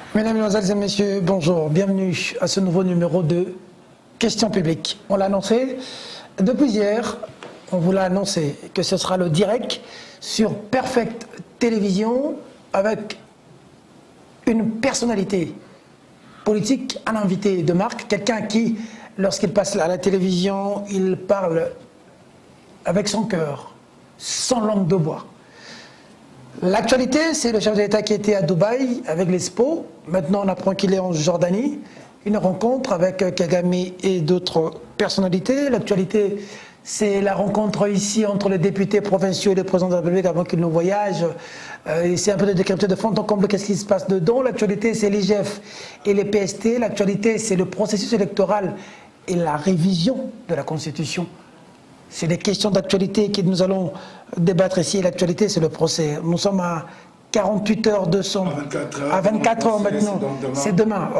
Mesdames, Mesdemoiselles et Messieurs, bonjour. Bienvenue à ce nouveau numéro de Questions publiques. On l'a annoncé depuis hier, on vous l'a annoncé que ce sera le direct sur Perfect Télévision avec une personnalité politique, un invité de marque, quelqu'un qui, lorsqu'il passe à la télévision, il parle avec son cœur, sans langue de bois. L'actualité, c'est le chef de l'État qui était à Dubaï avec l'Expo. Maintenant, on apprend qu'il est en Jordanie. Une rencontre avec Kagame et d'autres personnalités. L'actualité, c'est la rencontre ici entre les députés provinciaux et le président de la République avant qu'il ne voyage. C'est un peu de décrypter de fond en comble qu'est-ce qui se passe dedans. L'actualité, c'est l'IGF et les PST. L'actualité, c'est le processus électoral et la révision de la Constitution. C'est des questions d'actualité que nous allons débattre ici. L'actualité, c'est le procès. Nous sommes à 48 heures de son... À 24 heures maintenant. C'est demain.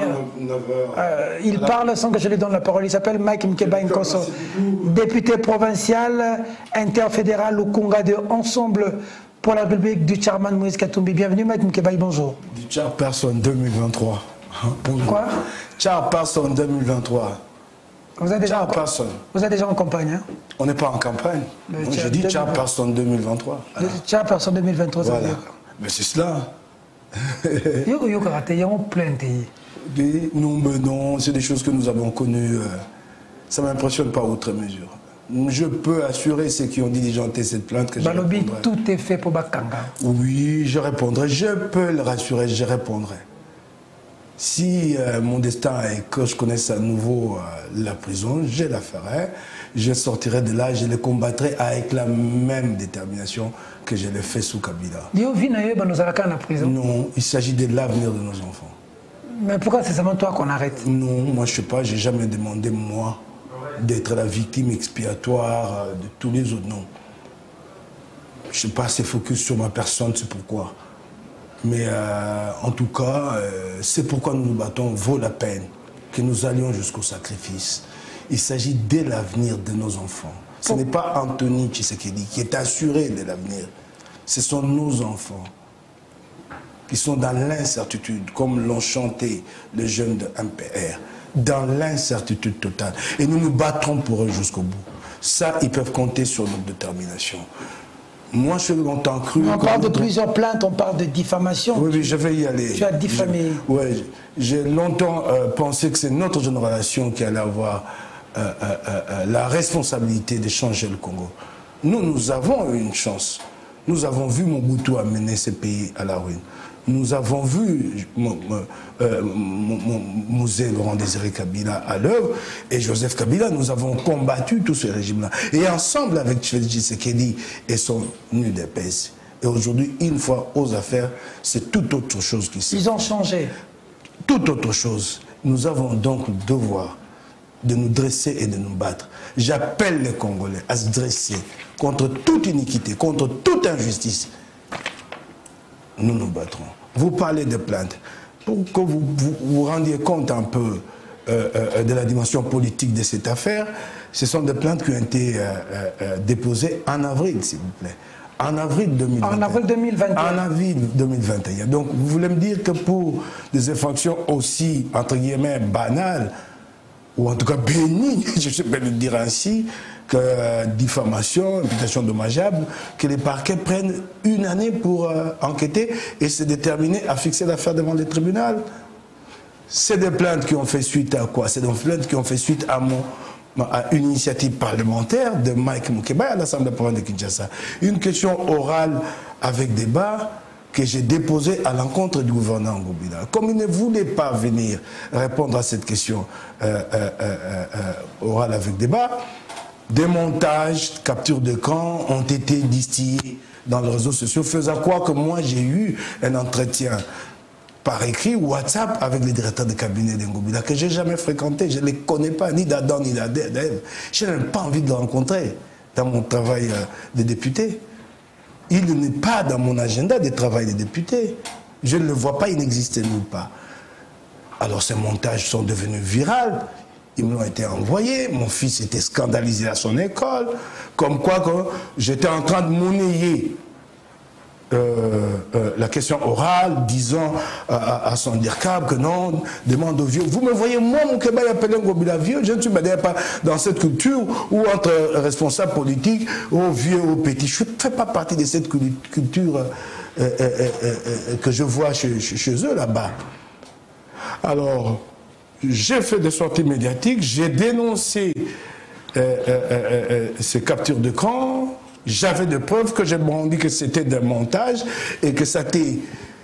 Il parle sans que je lui donne la parole. Il s'appelle Mike Mkeba Nkosso, député provincial, interfédéral au Congrès de Ensemble pour la République du chairman Moïse Katumbi. Bienvenue Mike Mkeba, bonjour. Du chairperson 2023. Quoi? Chairperson 2023. Vous êtes déjà en campagne, hein? On n'est pas en campagne. Je dis chairperson 2023. Chairperson 2023, ça veut dire. Mais c'est cela. Non, c'est des choses que nous avons connues. Ça ne m'impressionne pas outre mesure. Je peux assurer ceux qui ont diligenté cette plainte que je répondrai. Tout est fait pour Bakanga. Oui, je répondrai. Je peux le rassurer, je répondrai. Si mon destin est que je connaisse à nouveau la prison, je la ferai, je sortirai de là, je le combattrai avec la même détermination que je l'ai fait sous Kabila. Non, il s'agit de l'avenir de nos enfants. Mais pourquoi c'est seulement toi qu'on arrête? Non, moi je ne sais pas, je n'ai jamais demandé, moi, d'être la victime expiatoire de tous les autres, non. Je ne suis pas assez focus sur ma personne, c'est pourquoi. Mais en tout cas, c'est pourquoi nous nous battons, vaut la peine que nous allions jusqu'au sacrifice. Il s'agit de l'avenir de nos enfants. Ce n'est pas Anthony Tshisekedi qui est assuré de l'avenir. Ce sont nos enfants qui sont dans l'incertitude, comme l'ont chanté les jeunes de MPR, dans l'incertitude totale. Et nous nous battrons pour eux jusqu'au bout. Ça, ils peuvent compter sur notre détermination. Moi, je suis longtemps cru... On parle de plusieurs plaintes, on parle de diffamation. Oui, je vais y aller. Tu as diffamé. Oui, j'ai longtemps pensé que c'est notre génération qui allait avoir la responsabilité de changer le Congo. Nous avons eu une chance. Nous avons vu Mobutu amener ce pays à la ruine. Nous avons vu Mouzé Laurent Désiré Kabila à l'œuvre et Joseph Kabila, nous avons combattu tout ce régime-là. Et ensemble avec Tshisekedi et son UDPS. Et aujourd'hui, une fois aux affaires, c'est tout autre chose qui se fait. Ils ont changé. Tout autre chose. Nous avons donc le devoir de nous dresser et de nous battre. J'appelle les Congolais à se dresser contre toute iniquité, contre toute injustice. Nous nous battrons. Vous parlez de plaintes. Pour que vous vous rendiez compte un peu de la dimension politique de cette affaire, ce sont des plaintes qui ont été déposées en avril, s'il vous plaît. En avril 2021. En avril 2021. En avril 2021. Donc, vous voulez me dire que pour des infractions aussi, entre guillemets, banales, ou en tout cas bénignes, je peux le dire ainsi, que diffamation, imputation dommageable, que les parquets prennent une année pour enquêter et se déterminer à fixer l'affaire devant le tribunal. C'est des plaintes qui ont fait suite à quoi? C'est des plaintes qui ont fait suite à une initiative parlementaire de Mike Mkeba à l'Assemblée provinciale de Kinshasa. Une question orale avec débat que j'ai déposée à l'encontre du gouverneur Ngobila. Comme il ne voulait pas venir répondre à cette question orale avec débat, des montages, captures d'écran ont été distillés dans les réseaux sociaux, faisant quoi que moi j'ai eu un entretien par écrit, WhatsApp, avec les directeurs de cabinet d'Ngobila, que je n'ai jamais fréquenté, je ne les connais pas, ni d'Adam ni d'Ève. Je n'ai même pas envie de le rencontrer dans mon travail de député. Il n'est pas dans mon agenda de travail de député. Je ne le vois pas, il n'existe nulle part. Alors ces montages sont devenus viraux. Ils me l'ont été envoyés, mon fils était scandalisé à son école, comme quoi j'étais en train de monnayer la la question orale, disant à son DIRCAB que non, demande aux vieux. Vous me voyez, moi, mon Kéba appelé Ngobila vieux, je ne suis pas dans cette culture où entre responsables politiques, aux vieux, aux petits. Je ne fais pas partie de cette culture que je vois chez eux là-bas. Alors, j'ai fait des sorties médiatiques, j'ai dénoncé ces captures d'écran. J'avais des preuves que j'ai dit que c'était d'un montage et que ça était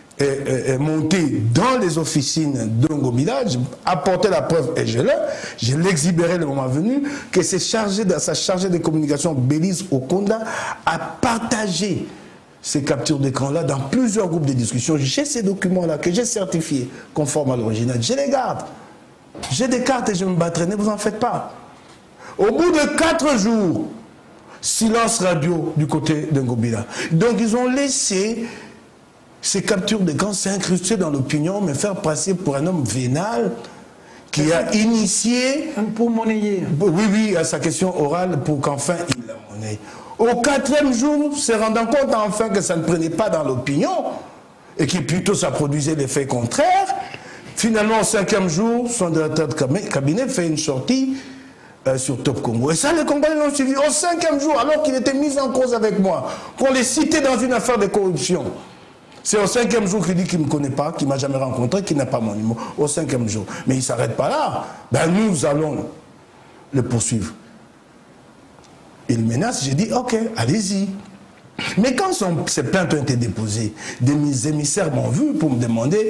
monté dans les officines de Ngobila. J'ai apporté la preuve et je l'ai exhibéré le moment venu, que c'est sa chargée de communication Bélise Okonda a partagé ces captures d'écran-là dans plusieurs groupes de discussion. J'ai ces documents-là que j'ai certifiés conformes à l'original. Je les garde. J'ai des cartes et je me battrai, ne vous en faites pas. Au bout de 4 jours, silence radio du côté de Ngobila. Donc ils ont laissé ces captures d'écran s'incruster dans l'opinion, me faire passer pour un homme vénal qui a initié... Pour monnayer. Oui, à sa question orale pour qu'enfin il la monnaie. Au 4e jour, se rendant compte enfin que ça ne prenait pas dans l'opinion et que plutôt ça produisait l'effet contraire, finalement au 5e jour, son directeur de cabinet fait une sortie sur Top Congo. Et ça, les Congolais l'ont suivi au 5e jour, alors qu'il était mis en cause avec moi, qu'on les citait dans une affaire de corruption. C'est au 5e jour qu'il dit qu'il ne me connaît pas, qu'il ne m'a jamais rencontré, qu'il n'a pas mon numéro. Au 5e jour. Mais il ne s'arrête pas là. Ben, nous allons le poursuivre. Il menace, j'ai dit, ok, allez-y. Mais quand ces plaintes ont été déposées, des émissaires m'ont vu pour me demander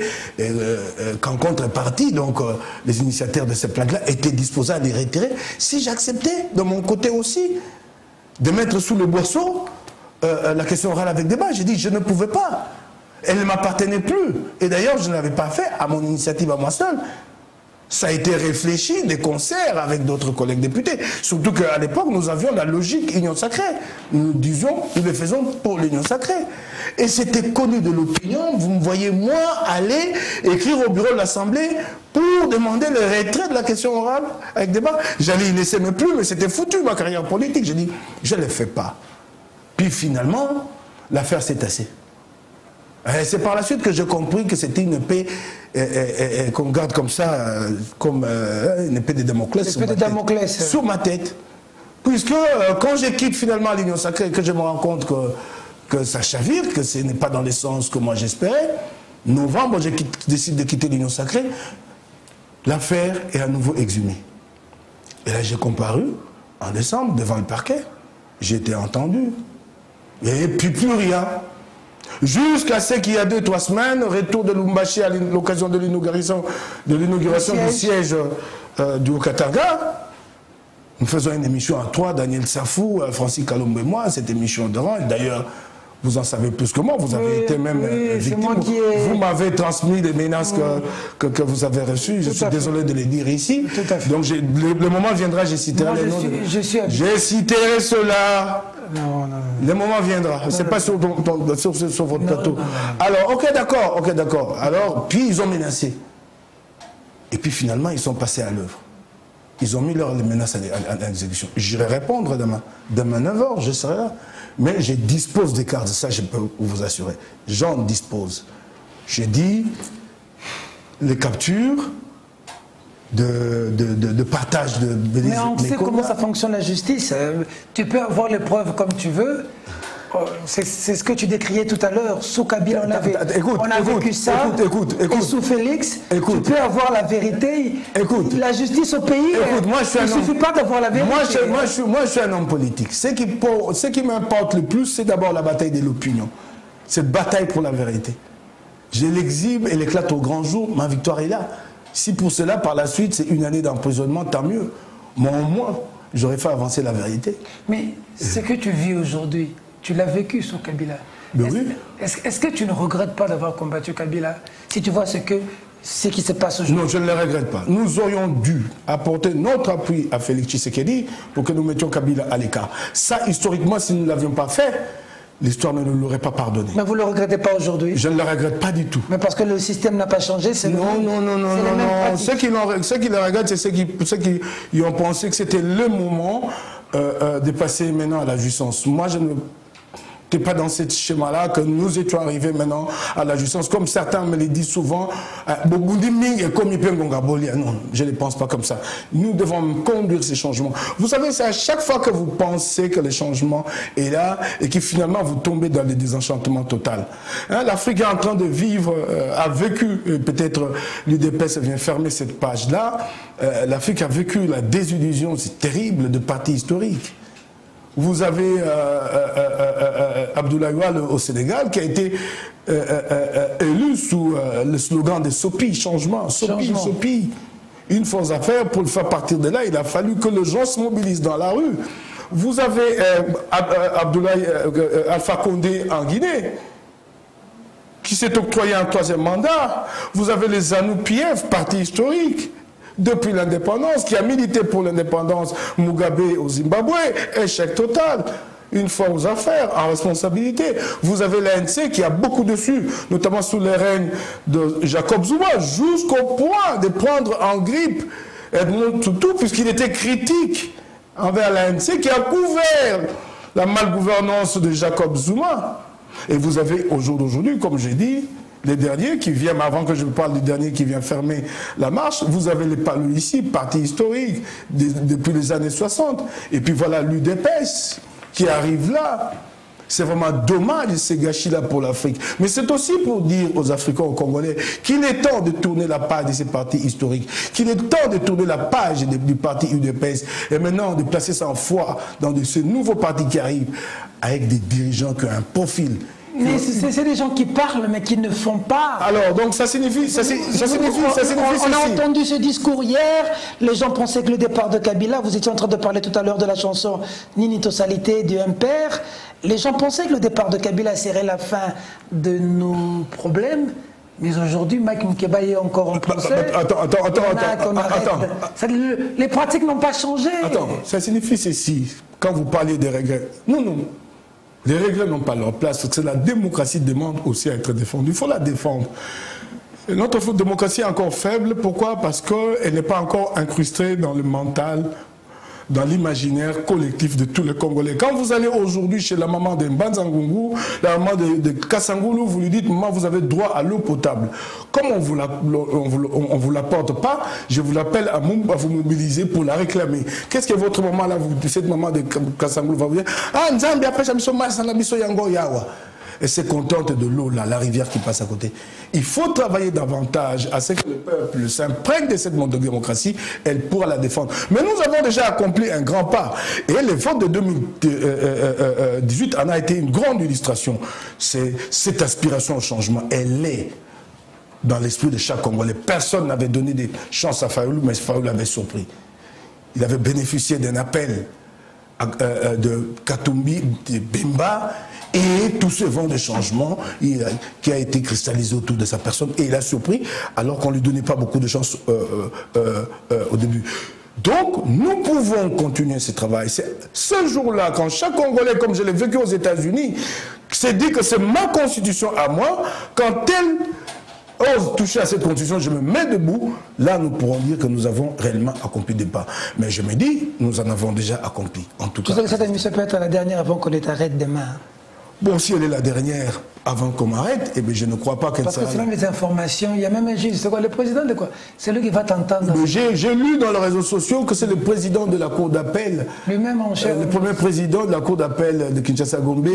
qu'en contrepartie, donc les initiateurs de ces plaintes-là étaient disposés à les retirer, si j'acceptais de mon côté aussi de mettre sous le boisseau la question orale avec débat. J'ai dit, je ne pouvais pas. Elle ne m'appartenait plus. Et d'ailleurs, je ne l'avais pas fait à mon initiative à moi seul. Ça a été réfléchi, des concerts avec d'autres collègues députés. Surtout qu'à l'époque, nous avions la logique Union Sacrée. Nous disions, nous le faisons pour l'Union Sacrée. Et c'était connu de l'opinion. Vous me voyez, moi, aller écrire au bureau de l'Assemblée pour demander le retrait de la question orale avec débat. J'allais y laisser me plus, mais c'était foutu, ma carrière politique. J'ai dit, je ne le fais pas. Puis finalement, l'affaire s'est tassée. C'est par la suite que j'ai compris que c'était une épée qu'on garde comme ça, comme une épée de Damoclès sur ma tête. Puisque quand je quitte finalement l'Union Sacrée, que je me rends compte que ça chavire, que ce n'est pas dans le sens que moi j'espérais, novembre, je décide de quitter l'Union Sacrée, l'affaire est à nouveau exhumée. Et là j'ai comparu en décembre devant le parquet, j'ai été entendu. Et puis plus rien. Jusqu'à ce qu'il y a 2-3 semaines, retour de Lumbashi à l'occasion de l'inauguration du siège du Haut-Katanga. Nous faisons une émission à 3, Daniel Safou, Francis Kalombe et moi, cette émission de rang. D'ailleurs, vous en savez plus que moi, vous avez été même victime. Vous m'avez transmis les menaces que vous avez reçues. Je suis désolé de les dire ici. Donc le moment viendra, je citerai les noms. Je citerai cela. Non. Le moment viendra. C'est pas sur votre plateau. Alors, ok, d'accord. Alors, puis ils ont menacé. Et puis finalement, ils sont passés à l'œuvre. Ils ont mis leurs menaces à l'exécution. J'irai répondre demain. Demain 9h, je serai là. Mais je dispose des cartes, ça je peux vous assurer. J'en dispose. J'ai dit les captures de partage de... Mais on sait comment ça fonctionne la justice. Tu peux avoir les preuves comme tu veux. C'est ce que tu décriais tout à l'heure. Sous Kabila, on a vécu ça. Et sous Félix, tu peux avoir la vérité. La justice au pays, il ne suffit pas d'avoir la vérité. Moi, je suis un homme politique. Ce qui m'importe le plus, c'est d'abord la bataille de l'opinion. Cette bataille pour la vérité. Je l'exhibe et l'éclate au grand jour. Ma victoire est là. Si pour cela, par la suite, c'est 1 année d'emprisonnement, tant mieux. Moi, au moins, j'aurais fait avancer la vérité. Mais ce que tu vis aujourd'hui, tu l'as vécu sous Kabila. Est-ce que tu ne regrettes pas d'avoir combattu Kabila? Si tu vois ce qui se passe aujourd'hui. Non, je ne le regrette pas. Nous aurions dû apporter notre appui à Félix Tshisekedi pour que nous mettions Kabila à l'écart. Ça, historiquement, si nous ne l'avions pas fait, l'histoire ne nous l'aurait pas pardonné. Mais vous ne le regrettez pas aujourd'hui? Je ne le regrette pas du tout. Mais parce que le système n'a pas changé, c'est non. Ceux qui le regrettent, c'est ceux qui ont pensé que c'était le moment de passer maintenant à la jouissance. Moi, Tu n'es pas dans ce schéma-là que nous étions arrivés maintenant à la justice. Comme certains me le disent souvent, non, je ne pense pas comme ça. Nous devons conduire ces changements. Vous savez, c'est à chaque fois que vous pensez que le changement est là et que finalement vous tombez dans le désenchantement total. Hein, l'Afrique est en train de vivre, a vécu, peut-être l'UDPS vient fermer cette page-là, l'Afrique a vécu la désillusion, c'est terrible, de partis historiques. Vous avez Abdoulaye Wade au Sénégal qui a été élu sous le slogan de Sopi, changement, Sopi, Sopi. Une force à faire pour le faire partir de là, il a fallu que les gens se mobilisent dans la rue. Vous avez Abdoulaye Alpha Condé en Guinée qui s'est octroyé un 3e mandat. Vous avez les ZANU-PF, parti historique. Depuis l'indépendance, qui a milité pour l'indépendance, Mugabe au Zimbabwe, échec total, une fois aux affaires, en responsabilité. Vous avez l'ANC qui a beaucoup dessus, notamment sous les règnes de Jacob Zuma, jusqu'au point de prendre en grippe Edmond Tutu, puisqu'il était critique envers l'ANC, qui a couvert la malgouvernance de Jacob Zuma. Et vous avez au jour d'aujourd'hui, comme j'ai dit, les derniers qui viennent, avant que je parle du dernier qui vient fermer la marche, vous avez les Palus ici, parti historique, depuis les années 60. Et puis voilà l'UDPS qui arrive là. C'est vraiment dommage ces gâchis-là pour l'Afrique. Mais c'est aussi pour dire aux Africains, aux Congolais, qu'il est temps de tourner la page de ces partis historiques, qu'il est temps de tourner la page du parti UDPS, et maintenant de placer ça en foi dans ce nouveau parti qui arrive, avec des dirigeants qui ont un profil. Mais c'est des gens qui parlent, mais qui ne font pas. Alors, donc ça signifie on a entendu ce discours hier, les gens pensaient que le départ de Kabila, vous étiez en train de parler tout à l'heure de la chanson Nini Tosalité du MPR, les gens pensaient que le départ de Kabila serait la fin de nos problèmes, mais aujourd'hui, Mike Mukeba est encore en procès. Attends. Les pratiques n'ont pas changé. Attends, ça signifie ceci, quand vous parlez des regrets. Non. Les regrets n'ont pas leur place, parce que la démocratie demande aussi à être défendue. Il faut la défendre. Et notre démocratie est encore faible. Pourquoi? Parce qu'elle n'est pas encore incrustée dans le mental, dans l'imaginaire collectif de tous les Congolais. Quand vous allez aujourd'hui chez la maman de Mbanzangungu, la maman de Kassangoulou, vous lui dites, maman, vous avez droit à l'eau potable. Comme on ne vous l'apporte pas, je vous l'appelle à vous mobiliser pour la réclamer. Qu'est-ce que votre maman, là, cette maman de Kassangoulou va vous dire? Ah, Nzambi, après, ça me yango yawa. Et c'est contente de l'eau, là, la rivière qui passe à côté. Il faut travailler davantage à ce que le peuple s'imprègne de cette démocratie, elle pourra la défendre. Mais nous avons déjà accompli un grand pas. Et le vote de 2018 en a été une grande illustration. Cette aspiration au changement, elle est dans l'esprit de chaque Congolais. Personne n'avait donné des chances à Fayoulou, mais Fayoulou l'avait surpris. Il avait bénéficié d'un appel de Katumbi, de Bemba, et tout ce vent de changement qui a été cristallisé autour de sa personne, et il a surpris alors qu'on ne lui donnait pas beaucoup de chance au début. Donc, nous pouvons continuer ce travail. Ce jour-là, quand chaque Congolais, comme je l'ai vécu aux États-Unis, s'est dit que c'est ma constitution à moi, quand elle ose toucher à cette constitution, je me mets debout, là nous pourrons dire que nous avons réellement accompli des pas. Mais je me dis, nous en avons déjà accompli, en tout cas. Cette émission peut être la dernière avant qu'on les arrête demain. Bon, si elle est la dernière avant qu'on m'arrête, eh bien, je ne crois pas qu'elle sera... Parce que selon les informations, il y a même un juge. C'est quoi, le président de quoi? C'est lui qui va t'entendre. J'ai lu dans les réseaux sociaux que c'est le président de la Cour d'appel. Lui-même en chef. Le premier président de la Cour d'appel de Kinshasa-Gombe.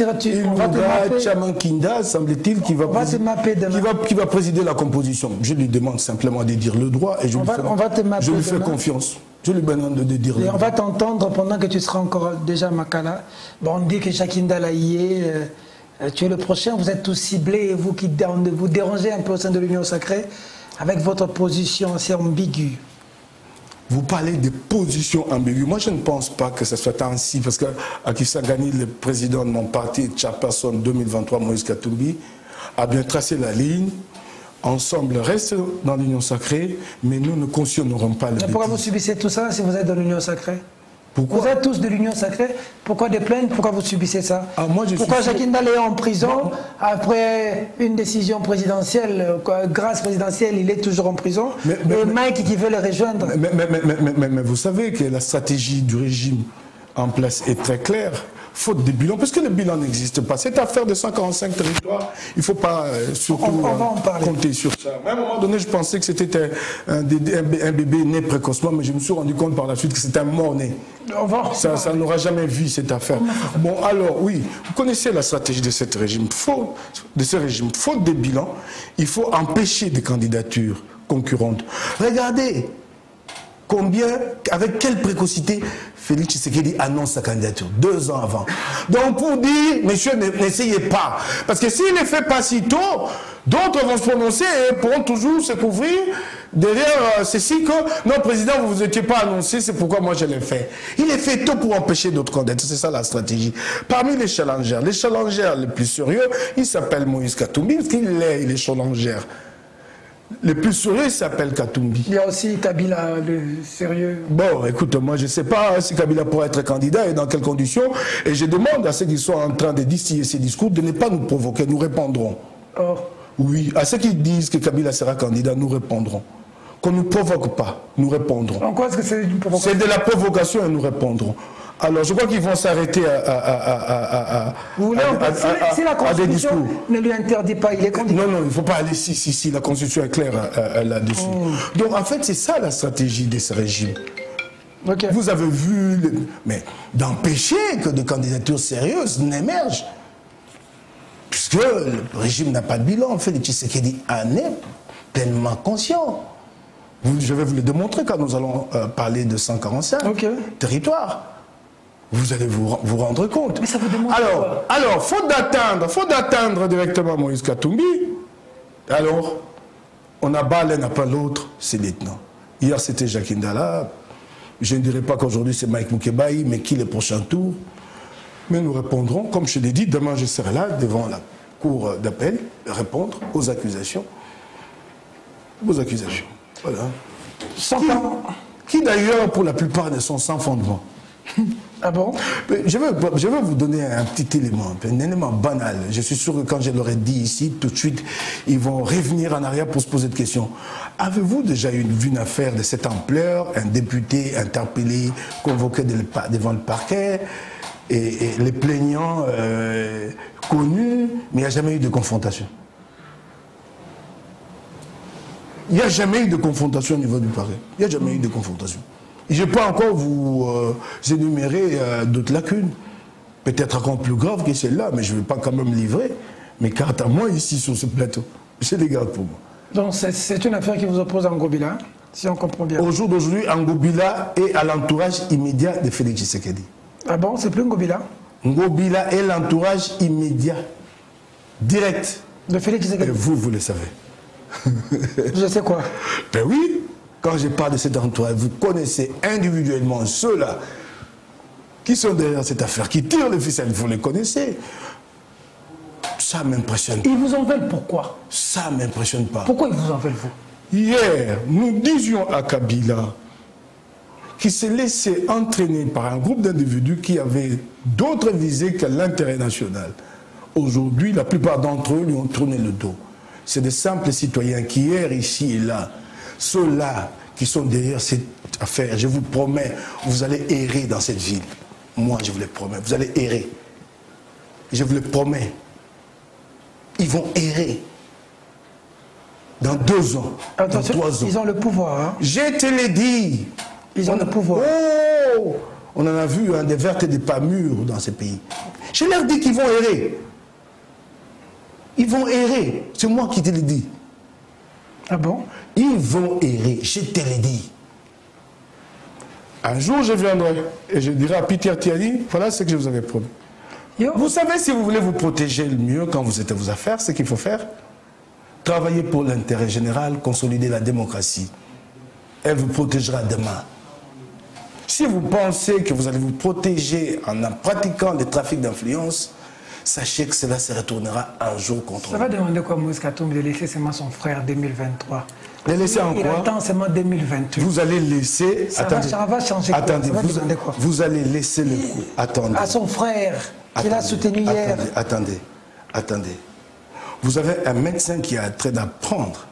Chamankinda, semble-t-il, qui va présider la composition. Je lui demande simplement de dire le droit et je lui fais confiance. Je lui demande de dire le droit. On va t'entendre pendant que tu seras encore déjà à Makala. Bon, on dit que Chakinda là y est. Tu es le prochain, vous êtes tous ciblés, et vous qui vous dérangez un peu au sein de l'Union sacrée, avec votre position assez ambiguë. Vous parlez de positions ambiguës. Moi, je ne pense pas que ce soit ainsi, parce qu'Akisangani, le président de mon parti, Chairperson 2023, Moïse Katumbi, a bien tracé la ligne. Ensemble, reste dans l'Union sacrée, mais nous ne cautionnerons pas le bêtises. Pourquoi vous subissez tout ça si vous êtes dans l'Union sacrée? Pourquoi? Vous êtes tous de l'Union sacrée, pourquoi des plaintes? Pourquoi vous subissez ça? Pourquoi Jacques Ndale est en prison après une décision présidentielle, grâce présidentielle, il est toujours en prison, et Mike qui veut le rejoindre? Mais vous savez que la stratégie du régime en place est très claire. faute de bilan, parce que le bilan n'existe pas. Cette affaire de 145 territoires, il ne faut pas surtout compter sur ça. À un moment donné, je pensais que c'était un bébé né précocement, mais je me suis rendu compte par la suite que c'était un mort-né. Ça n'aura jamais vu cette affaire. Bon, alors, oui, vous connaissez la stratégie de ce régime. Faute de bilan, il faut empêcher des candidatures concurrentes. Regardez combien, avec quelle précocité Félix Tshisekedi annonce sa candidature 2 ans avant. Donc pour dire, messieurs, n'essayez pas. Parce que s'il ne le fait pas si tôt, d'autres vont se prononcer et pourront toujours se couvrir derrière ceci que, non, président, vous ne vous étiez pas annoncé, c'est pourquoi moi je l'ai fait. Il est fait tôt pour empêcher d'autres candidatures, c'est ça la stratégie. Parmi les challengers les plus sérieux, il s'appelle Moïse Katumbi, parce qu'il est challenger. Le plus sérieux, il s'appelle Katumbi. Il y a aussi Kabila, le sérieux. Bon, écoute, moi, je ne sais pas si Kabila pourrait être candidat et dans quelles conditions. Et je demande à ceux qui sont en train de distiller ces discours de ne pas nous provoquer. Nous répondrons. Oh. Oui, à ceux qui disent que Kabila sera candidat, nous répondrons. Qu'on ne nous provoque pas, nous répondrons. En quoi est-ce que c'est une provocation? C'est de la provocation et nous répondrons. Alors, je crois qu'ils vont s'arrêter si la Constitution ne lui interdit pas, il est candidat. Non, il ne faut pas aller si la Constitution est claire là-dessus. Donc, en fait, c'est ça la stratégie de ce régime. Okay. Vous avez vu, mais d'empêcher que des candidatures sérieuses n'émergent. Puisque le régime n'a pas de bilan. Félix Tshisekedi en est pleinement conscient. Je vais vous le démontrer quand nous allons parler de 145 territoires. Vous allez vous rendre compte. Mais ça vous demande alors, faut d'atteindre directement Moïse Katumbi. Alors, on abat l'un après l'autre, c'est lieutenant. Hier, c'était Jacques Ndala. Je ne dirais pas qu'aujourd'hui, c'est Mike Mukebai, mais qui le prochain tour? Mais nous répondrons, comme je l'ai dit, demain je serai là, devant la cour d'appel, répondre aux accusations. Aux accusations. Voilà. Qui d'ailleurs, pour la plupart, ne sont sans fondement. Ah bon? Je vais vous donner un petit élément, un élément banal. Je suis sûr que quand je leur ai dit ici, tout de suite, ils vont revenir en arrière pour se poser de questions. Avez-vous déjà vu une affaire de cette ampleur, un député interpellé, convoqué devant le parquet, et les plaignants connus, mais il n'y a jamais eu de confrontation? Il n'y a jamais eu de confrontation au niveau du parquet. Il n'y a jamais eu de confrontation. Et je peux encore vous énumérer d'autres lacunes, peut-être encore plus graves que celle-là, mais je ne vais pas quand même livrer mes cartes à moi ici sur ce plateau. Je les garde pour moi. Donc c'est une affaire qui vous oppose à Ngobila, si on comprend bien. Au jour d'aujourd'hui, Ngobila est à l'entourage immédiat de Félix Tshisekedi. Ah bon, c'est plus Ngobila? Ngobila est l'entourage immédiat, direct. De Félix Tshisekedi? Et vous le savez. Je sais quoi? Ben oui. Quand je parle de cet entourage, vous connaissez individuellement ceux-là qui sont derrière cette affaire, qui tirent le ficelle, vous les connaissez. Ça m'impressionne pas. Ils vous en veulent pourquoi? Ça m'impressionne pas. Pourquoi ils vous en veulent, vous? Hier, nous disions à Kabila qui s'est laissé entraîner par un groupe d'individus qui avaient d'autres visées que l'intérêt national. Aujourd'hui, la plupart d'entre eux lui ont tourné le dos. C'est des simples citoyens qui, hier, ici et là, ceux-là qui sont derrière cette affaire, je vous promets, vous allez errer dans cette ville. Moi, je vous le promets, vous allez errer. Je vous le promets. Ils vont errer. Dans 2 ans, dans 3 ans. Ils ont le pouvoir. Hein? Je te l'ai dit. Ils ont le pouvoir. Oh, on en a vu des vertes et des pas mûres dans ces pays. Je leur dis qu'ils vont errer. Ils vont errer. C'est moi qui te l'ai dit. Ah bon? Ils vont errer, je te l'ai dit. Un jour, je viendrai et je dirai à Peter Tiani, voilà ce que je vous avais promis. Vous savez, si vous voulez vous protéger le mieux quand vous êtes à vos affaires, ce qu'il faut faire, travailler pour l'intérêt général, consolider la démocratie. Elle vous protégera demain. Si vous pensez que vous allez vous protéger en pratiquant le trafic d'influence, sachez que cela se retournera un jour contre vous. Ça va demander quoi, Moïse Katumbi, de laisser seulement son frère 2023? Les laisser en quoi? Il attend seulement 2028. Vous allez laisser... Ça va changer quoi? Attendez, ça va demander quoi? Vous allez laisser le coup. Attendez. À son frère, qu'il a soutenu hier. Attendez. Vous avez un médecin qui est en train d'apprendre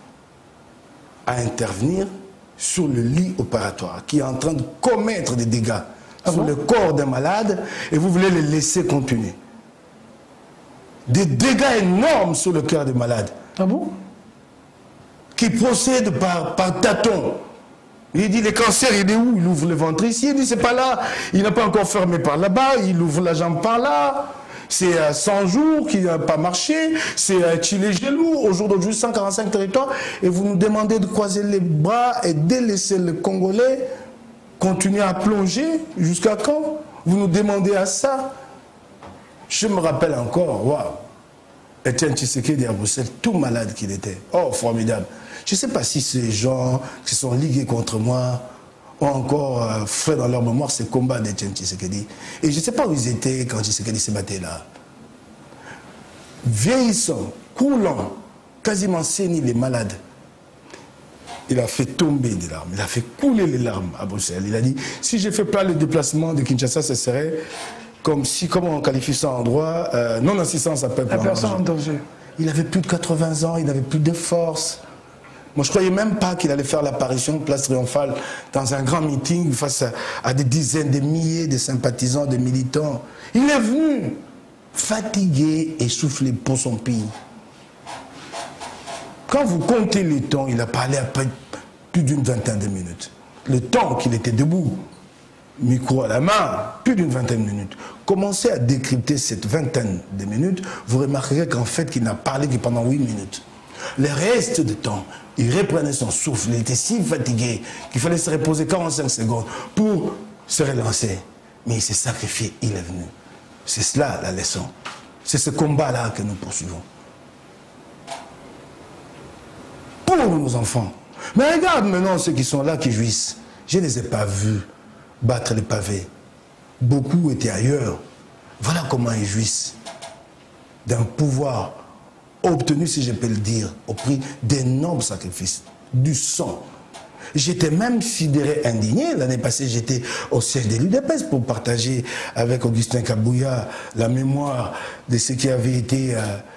à intervenir sur le lit opératoire, qui est en train de commettre des dégâts sur le corps d'un malade et vous voulez le laisser continuer. Des dégâts énormes sur le cœur des malades. Ah bon? Qui procèdent par tâtons. Il dit, le cancer, il est où? Il ouvre le ventre ici, il dit, c'est pas là. Il n'a pas encore fermé par là-bas, il ouvre la jambe par là. C'est 100 jours qu'il n'a pas marché, c'est les genoux, au jour d'aujourd'hui 145 territoires, et vous nous demandez de croiser les bras et de laisser le Congolais continuer à plonger jusqu'à quand? Vous nous demandez à ça? Je me rappelle encore, waouh, Etienne Tshisekedi à Bruxelles, tout malade qu'il était. Oh, formidable. Je ne sais pas si ces gens qui sont ligués contre moi ont encore fait dans leur mémoire ces combats d'Etienne Tshisekedi. Et je ne sais pas où ils étaient quand Tshisekedi se battait là. Vieillissant, coulant, quasiment sénile et malade. Il a fait tomber des larmes, il a fait couler les larmes à Bruxelles. Il a dit, si je ne fais pas le déplacement de Kinshasa, ce serait comme si, comment on qualifie ça en droit, non-assistance à peuple en danger. Il avait plus de 80 ans, il n'avait plus de force. Moi, je ne croyais même pas qu'il allait faire l'apparition de Place Triomphale dans un grand meeting face à des dizaines de milliers de sympathisants, de militants. Il est venu fatigué, essoufflé pour son pays. Quand vous comptez le temps, il a parlé à plus d'une vingtaine de minutes. Le temps qu'il était debout, micro à la main, plus d'une vingtaine de minutes. Commencez à décrypter cette vingtaine de minutes, vous remarquerez qu'en fait, qu'il n'a parlé que pendant 8 minutes. Le reste du temps, il reprenait son souffle, il était si fatigué qu'il fallait se reposer 45 secondes pour se relancer. Mais il s'est sacrifié, il est venu. C'est cela la leçon. C'est ce combat-là que nous poursuivons. Pour nos enfants. Mais regarde maintenant ceux qui sont là, qui jouissent. Je ne les ai pas vus battre les pavés. Beaucoup étaient ailleurs. Voilà comment ils jouissent d'un pouvoir obtenu, si je peux le dire, au prix d'énormes sacrifices, du sang. J'étais même sidéré, indigné. L'année passée, j'étais au siège de l'UDPS pour partager avec Augustin Kabouya la mémoire de ce qui avait été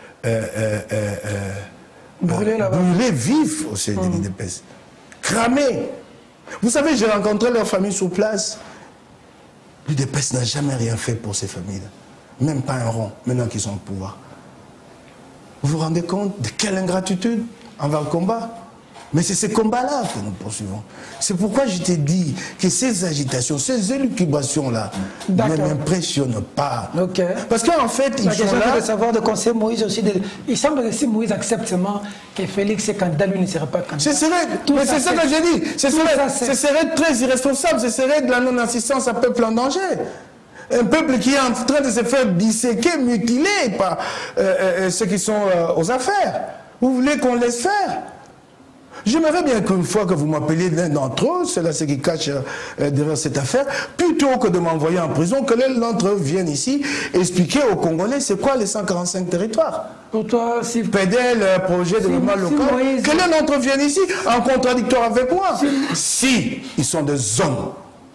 brûlé vif au siège de l'UDPS. Cramé. Vous savez, j'ai rencontré leur famille sur place. L'UDPS n'a jamais rien fait pour ces familles-là. Même pas un rond, maintenant qu'ils sont au pouvoir. Vous vous rendez compte de quelle ingratitude envers le combat? Mais c'est ces combats-là que nous poursuivons. C'est pourquoi je t'ai dit que ces agitations, ces élucubrations-là ne m'impressionnent pas. Parce qu'en fait, ils sont là... de savoir de conseiller Moïse aussi. Il semble que si Moïse accepte seulement que Félix est candidat, lui ne serait pas candidat. Mais c'est ça que j'ai dit. Ce serait très irresponsable. Ce serait de la non-assistance à peuple en danger. Un peuple qui est en train de se faire disséquer, mutiler par ceux qui sont aux affaires. Vous voulez qu'on laisse faire? J'aimerais bien qu'une fois que vous m'appeliez l'un d'entre eux, c'est là ce qui cache derrière cette affaire, plutôt que de m'envoyer en prison, que l'un d'entre eux vienne ici expliquer aux Congolais c'est quoi les 145 territoires. Pour toi, si... PDL, projet de développement local, que l'un d'entre eux vienne ici en contradictoire avec moi. Si ils sont des hommes,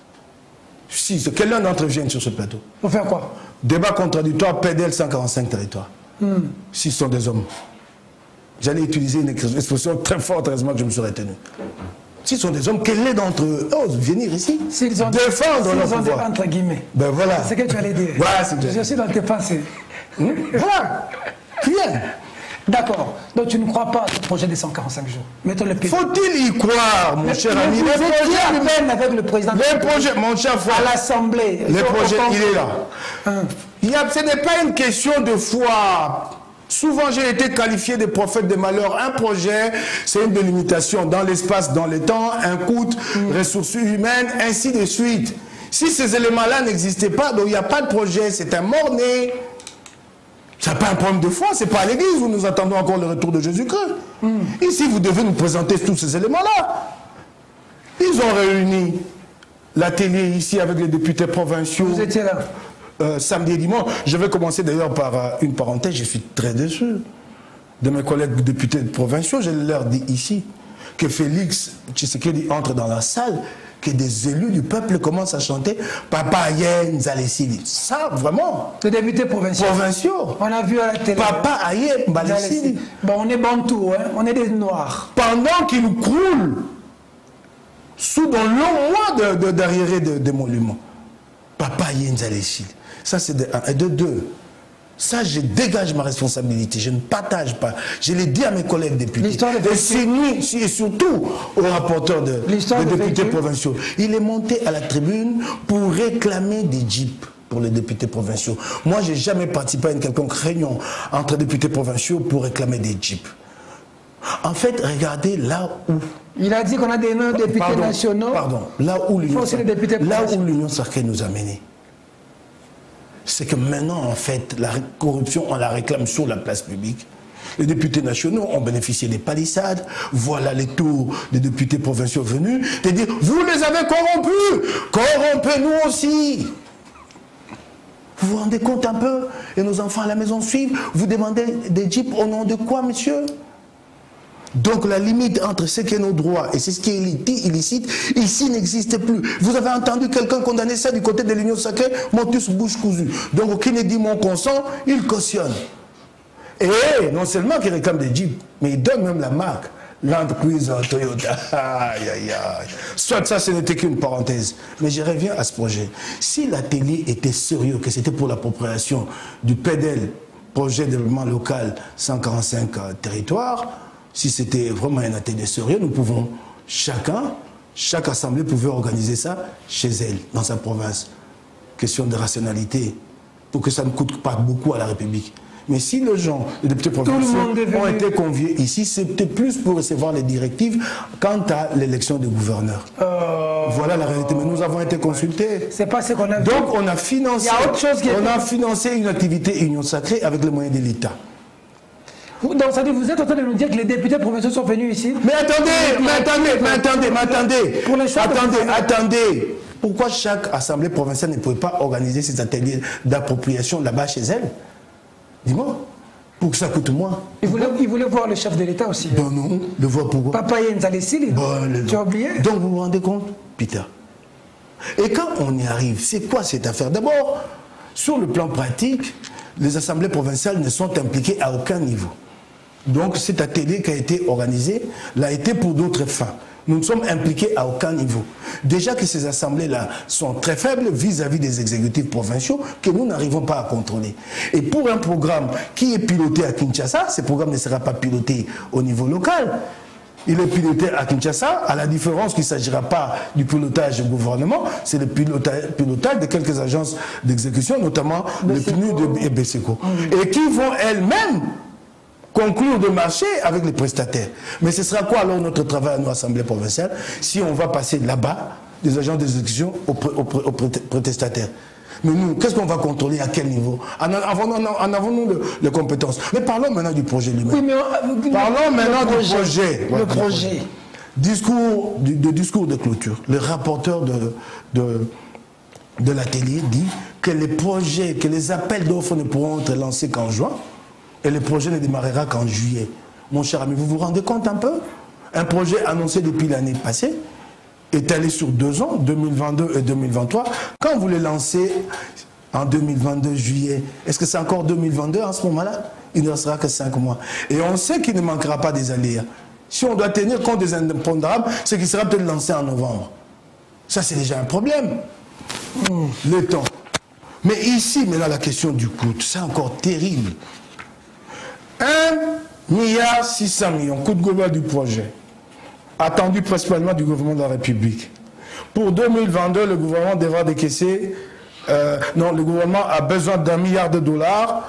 si que l'un d'entre eux vienne sur ce plateau. Pour faire quoi? Débat contradictoire, PDL 145 territoires. S'ils sont des hommes. J'allais utiliser une expression très forte, heureusement que je me suis retenu. S'ils sont des hommes, quel est d'entre eux osent venir ici défendre leur pouvoir? Entre guillemets. Ben voilà. C'est ce que tu allais dire. Voilà, c'est je suis dans tes pensées. Voilà. Rien. D'accord. Donc tu ne crois pas à ce projet des 145 jours. Mettons le pays. Faut-il y croire, mon cher ami? Le projet même avec le président. Le projet, mon cher frère. À l'Assemblée. Le projet, il est là. Ce n'est pas une question de foi. Souvent, j'ai été qualifié de prophète de malheur. Un projet, c'est une délimitation dans l'espace, dans le temps, un coût, ressources humaines, ainsi de suite. Si ces éléments-là n'existaient pas, donc il n'y a pas de projet, c'est un mort-né. Ce n'est pas un problème de foi, ce n'est pas à l'église où nous attendons encore le retour de Jésus-Christ. Ici, vous devez nous présenter tous ces éléments-là. Ils ont réuni l'atelier ici avec les députés provinciaux. Vous étiez là? Samedi et dimanche. Je vais commencer d'ailleurs par une parenthèse. Je suis très déçu de mes collègues députés provinciaux. Je leur dis ici que Félix Tshisekedi entre dans la salle, que des élus du peuple commencent à chanter Papa Ayen Zalesili. Ça, vraiment. Les députés provinciaux. On a vu à la télé. Papa Ayen Zalesili. Bon, on est bantous, hein? On est des noirs. Pendant qu'ils croulent sous de longs mois d'arriérés d'émoluments. Papa Yenzalechil. Ça, c'est de un. Et de deux, ça, je dégage ma responsabilité. Je ne partage pas. Je l'ai dit à mes collègues députés. Et c'est lui, et surtout au rapporteur des députés provinciaux. Il est monté à la tribune pour réclamer des jeeps pour les députés provinciaux. Moi, je n'ai jamais participé à une quelconque réunion entre députés provinciaux pour réclamer des jeeps. En fait, regardez là où... Il a dit qu'on a des députés nationaux. Pardon. Là où l'Union sacrée nous a menés. C'est que maintenant, en fait, la corruption, on la réclame sur la place publique. Les députés nationaux ont bénéficié des palissades. Voilà les tours des députés provinciaux venus. Et dire, vous les avez corrompus. Corrompez-nous aussi. Vous vous rendez compte un peu? Et nos enfants à la maison suivent. Vous demandez des jeeps au nom de quoi, monsieur? Donc la limite entre ce qui est nos droits et ce qui est illicite, ici n'existe plus. Vous avez entendu quelqu'un condamner ça du côté de l'Union sacrée, Montus bouche cousue. Donc qui ne dit mon consent, il cautionne. Et non seulement qu'il réclame des jeeps, mais il donne même la marque, l'entreprise Toyota. Aïe, aïe, aïe. Soit ça, ce n'était qu'une parenthèse. Mais je reviens à ce projet. Si l'atelier était sérieux, que c'était pour l'appropriation du PDL, projet de développement local 145 territoires, si c'était vraiment un atelier sérieux, nous pouvons, chaque assemblée pouvait organiser ça chez elle, dans sa province. Question de rationalité, pour que ça ne coûte pas beaucoup à la République. Mais si les gens, les députés provinciaux ont été conviés ici, c'était plus pour recevoir les directives quant à l'élection des gouverneurs. Voilà la réalité. Mais nous avons été consultés. C'est pas ce qu'on a vu. Donc on a financé, une activité Union Sacrée avec les moyens de l'État. Donc ça dit, vous êtes en train de nous dire que les députés provinciaux sont venus ici? Mais attendez. Pourquoi chaque assemblée provinciale ne pouvait pas organiser ses ateliers d'appropriation là-bas chez elle? Dis-moi, pour que ça coûte moins. Il voulait voir le chef de l'État aussi. Ben non, le voir pourquoi? Papa Yenzalechil, tu as oublié? Donc vous vous rendez compte, Peter? Et quand on y arrive, c'est quoi cette affaire? D'abord, sur le plan pratique, les assemblées provinciales ne sont impliquées à aucun niveau. Donc cet atelier qui a été organisé l'a été pour d'autres fins. Nous ne sommes impliqués à aucun niveau. Déjà que ces assemblées-là sont très faibles vis-à-vis des exécutifs provinciaux que nous n'arrivons pas à contrôler. Et pour un programme qui est piloté à Kinshasa, ce programme ne sera pas piloté au niveau local. Il est piloté à Kinshasa, à la différence qu'il ne s'agira pas du pilotage du gouvernement, c'est le pilotage de quelques agences d'exécution, notamment le PNUD et BSECO. Et qui vont elles-mêmes conclure de marché avec les prestataires. Mais ce sera quoi alors notre travail à nos assemblées provinciales si on va passer là-bas des agents d'exécution aux prestataires? Mais nous, qu'est-ce qu'on va contrôler, à quel niveau? En avons-nous les compétences? Mais parlons maintenant du projet lui-même. Oui, parlons maintenant du projet. Le projet. Discours de clôture. Le rapporteur de l'atelier dit que les projets, que les appels d'offres ne pourront être lancés qu'en juin. Et le projet ne démarrera qu'en juillet. Mon cher ami, vous vous rendez compte un peu? Un projet annoncé depuis l'année passée, étalé sur 2 ans, 2022 et 2023. Quand vous le lancez en 2022, juillet, est-ce que c'est encore 2022 en ce moment-là? Il ne restera que 5 mois. Et on sait qu'il ne manquera pas des aléas. Si on doit tenir compte des impondérables, c'est qu'il sera peut-être lancé en novembre. Ça, c'est déjà un problème. Le temps. Mais ici, maintenant, la question du coût, c'est encore terrible. 1,6 milliard, coût global du projet, attendu principalement du gouvernement de la République. Pour 2022, le gouvernement devra décaisser, le gouvernement a besoin d'1 milliard de dollars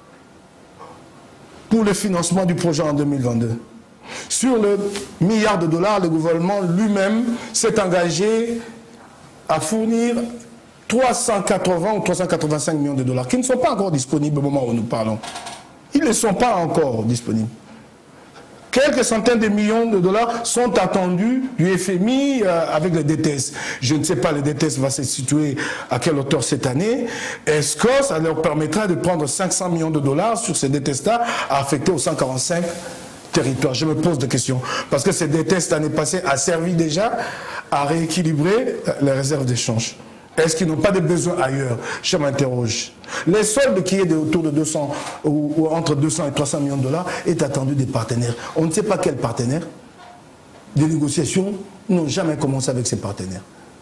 pour le financement du projet en 2022. Sur le milliard de dollars, le gouvernement lui-même s'est engagé à fournir 380 ou 385 millions de dollars qui ne sont pas encore disponibles au moment où nous parlons. Ils ne sont pas encore disponibles. Quelques centaines de millions de dollars sont attendus du FMI avec le DTS. Je ne sais pas, le DTS va se situer à quelle hauteur cette année. Est-ce que ça leur permettra de prendre 500 millions de dollars sur ces DTS-là à affecter aux 145 territoires? Je me pose des questions. Parce que ces DTS l'année passée a servi déjà à rééquilibrer les réserves d'échange. Est-ce qu'ils n'ont pas de besoins ailleurs? Je m'interroge. Les soldes qui est autour de 200 ou entre 200 et 300 millions de dollars est attendu des partenaires. On ne sait pas quels partenaires. Les négociations n'ont jamais commencé avec ces partenaires.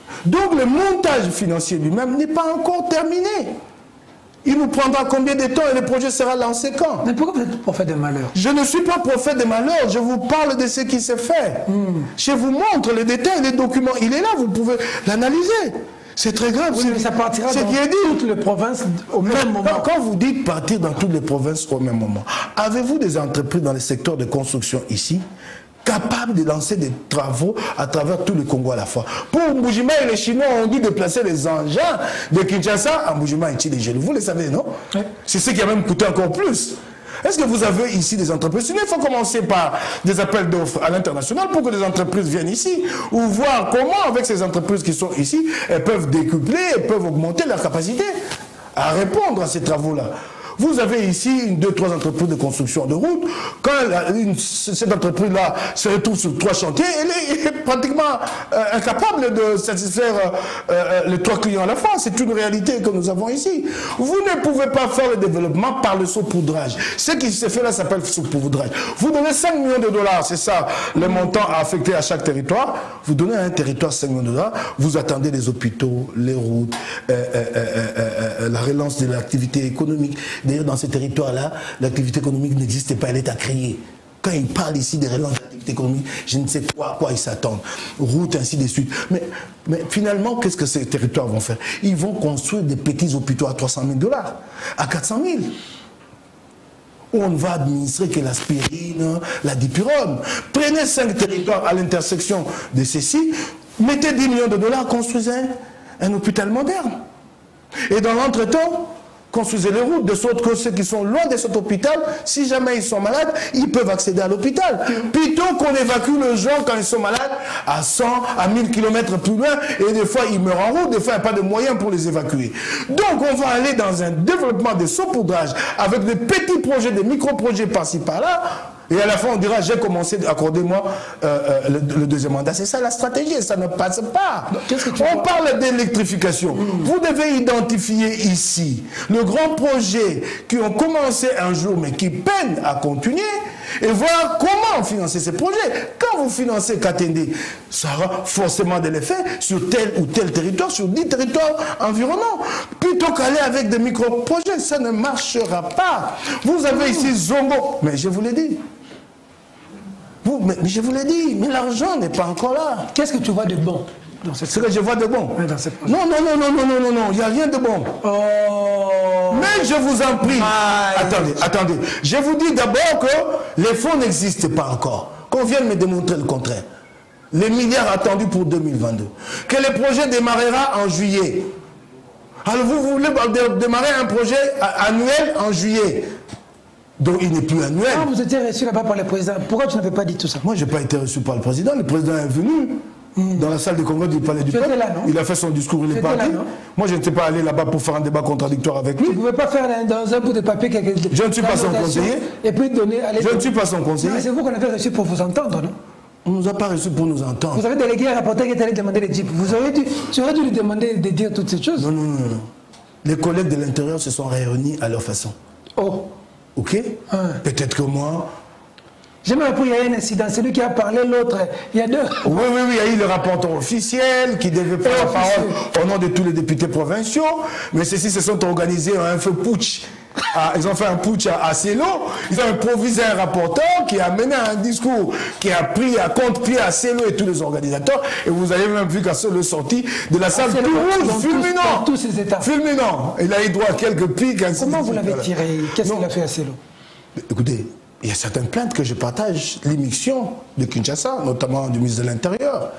Donc le montage financier lui-même n'est pas encore terminé. Il nous prendra combien de temps et le projet sera lancé quand? Mais pourquoi vous êtes prophète de malheur? Je ne suis pas prophète de malheur, je vous parle de ce qui s'est fait. Je vous montre les détails, les documents. Il est là, vous pouvez l'analyser. C'est très grave. Oui, mais ça partira dans toutes les provinces au même moment. Quand vous dites partir dans toutes les provinces au même moment, avez-vous des entreprises dans le secteur de construction ici capables de lancer des travaux à travers tout le Congo à la fois? Pour Mbujima et les Chinois ont dû déplacer les engins de Kinshasa à Mbujima et Tchilé. Vous le savez, non? Oui. C'est ce qui a même coûté encore plus. Est-ce que vous avez ici des entreprises? Sinon, il faut commencer par des appels d'offres à l'international pour que les entreprises viennent ici, ou voir comment, avec ces entreprises qui sont ici, elles peuvent décupler, elles peuvent augmenter leur capacité à répondre à ces travaux-là. Vous avez ici 2-3 entreprises de construction de route. Quand cette entreprise-là se retrouve sur 3 chantiers, elle est pratiquement incapable de satisfaire les 3 clients à la fois. C'est une réalité que nous avons ici. Vous ne pouvez pas faire le développement par le saupoudrage. Ce qui se fait là s'appelle saupoudrage. Vous donnez 5 millions de dollars, c'est ça le montant affecté à chaque territoire. Vous donnez à un territoire 5 millions de dollars, vous attendez les hôpitaux, les routes, la relance de l'activité économique. D'ailleurs, dans ces territoires-là, l'activité économique n'existait pas, elle est à créer. Quand ils parlent ici des relances d'activité économique, je ne sais quoi ils s'attendent. Route, ainsi de suite. Mais finalement, qu'est-ce que ces territoires vont faire? Ils vont construire des petits hôpitaux à 300 000 $, à 400 000. Où on ne va administrer que l'aspirine, la dipyrone. Prenez 5 territoires à l'intersection de ceci, mettez 10 millions de dollars, construisez un hôpital moderne. Et dans l'entretemps, construisez les routes, de sorte que ceux qui sont loin de cet hôpital, si jamais ils sont malades, ils peuvent accéder à l'hôpital. Plutôt qu'on évacue les gens quand ils sont malades à 100, à 1000 km plus loin, et des fois ils meurent en route, des fois il n'y a pas de moyens pour les évacuer. Donc on va aller dans un développement de saupoudrage avec des petits projets, des micro-projets par-ci par-là, et à la fin on dira j'ai commencé, accordez-moi le deuxième mandat. C'est ça la stratégie, et ça ne passe pas. On parle d'électrification. Vous devez identifier ici le grand projet qui ont commencé un jour mais qui peinent à continuer, et voir comment financer ces projets. Quand vous financez Katende, ça aura forcément de l'effet sur tel ou tel territoire, sur 10 territoires environnants. Plutôt qu'aller avec des micro-projets, ça ne marchera pas. Vous avez ici Zongo, mais je vous l'ai dit. Mais je vous l'ai dit, mais l'argent n'est pas encore là. Qu'est-ce que tu vois de bon? Ce que je vois de bon. Non, il n'y a rien de bon. Oh. Mais je vous en prie. Attendez. Je vous dis d'abord que les fonds n'existent pas encore. Qu'on vienne me démontrer le contraire. Les milliards attendus pour 2022. Que le projet démarrera en juillet. Alors vous voulez démarrer un projet annuel en juillet. Donc il n'est plus annuel. Quand vous étiez reçu là-bas par le président, pourquoi tu n'avais pas dit tout ça? Moi, je n'ai pas été reçu par le président. Le président est venu dans la salle de congrès du Palais du Peuple. Il a fait son discours, il est parti. Moi, je n'étais pas allé là-bas pour faire un débat contradictoire avec lui. Tu ne pouvez pas faire dans un bout de papier quelque chose. Je ne suis pas son conseiller. Et puis donner. Je ne suis pas son conseiller. C'est vous qu'on avait reçu pour vous entendre, non? On ne nous a pas reçus pour nous entendre. Vous avez délégué un rapporteur qui est allé demander les jeeps. Tu aurais dû lui demander de dire toutes ces choses. Non. Les collègues de l'intérieur se sont réunis à leur façon. Oh. Ok? Peut-être que moi... J'ai même appris qu'il y a un incident, celui qui a parlé, l'autre, il y a 2. Oui, il y a eu le rapporteur officiel qui devait prendre la parole au nom de tous les députés provinciaux, mais ceux-ci se sont organisés un feu putsch. Ils ont fait un putsch à Selo, ils ont improvisé un rapporteur qui a mené un discours qui a pris à contre-pied à Selo et tous les organisateurs, et vous avez même vu qu'à Selo sorti de la salle tout rouge, fulminant. Tous ces états. Fulminant. Il a eu droit à quelques pics. Comment vous l'avez tiré? Qu'est-ce qu'il a fait à Selo? Écoutez, il y a certaines plaintes que je partage, l'émission de Kinshasa, notamment du ministre de l'Intérieur,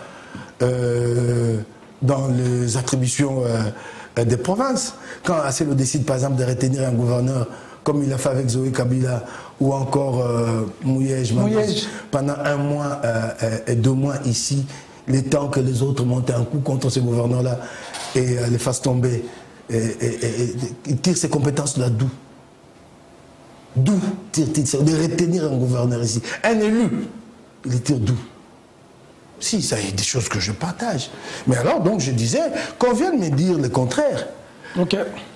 dans les attributions des provinces. Quand Asselo décide par exemple de retenir un gouverneur, comme il a fait avec Zoé Kabila, ou encore Mouyej, pendant 1 mois et 2 mois ici, les temps que les autres montent un coup contre ce gouverneur-là et les fassent tomber, il tire ses compétences là d'où? D'où tire-t-il de retenir un gouverneur ici? Un élu, il tire d'où? Si, ça y est des choses que je partage. Mais alors, donc, je disais qu'on vienne me dire le contraire. Ok.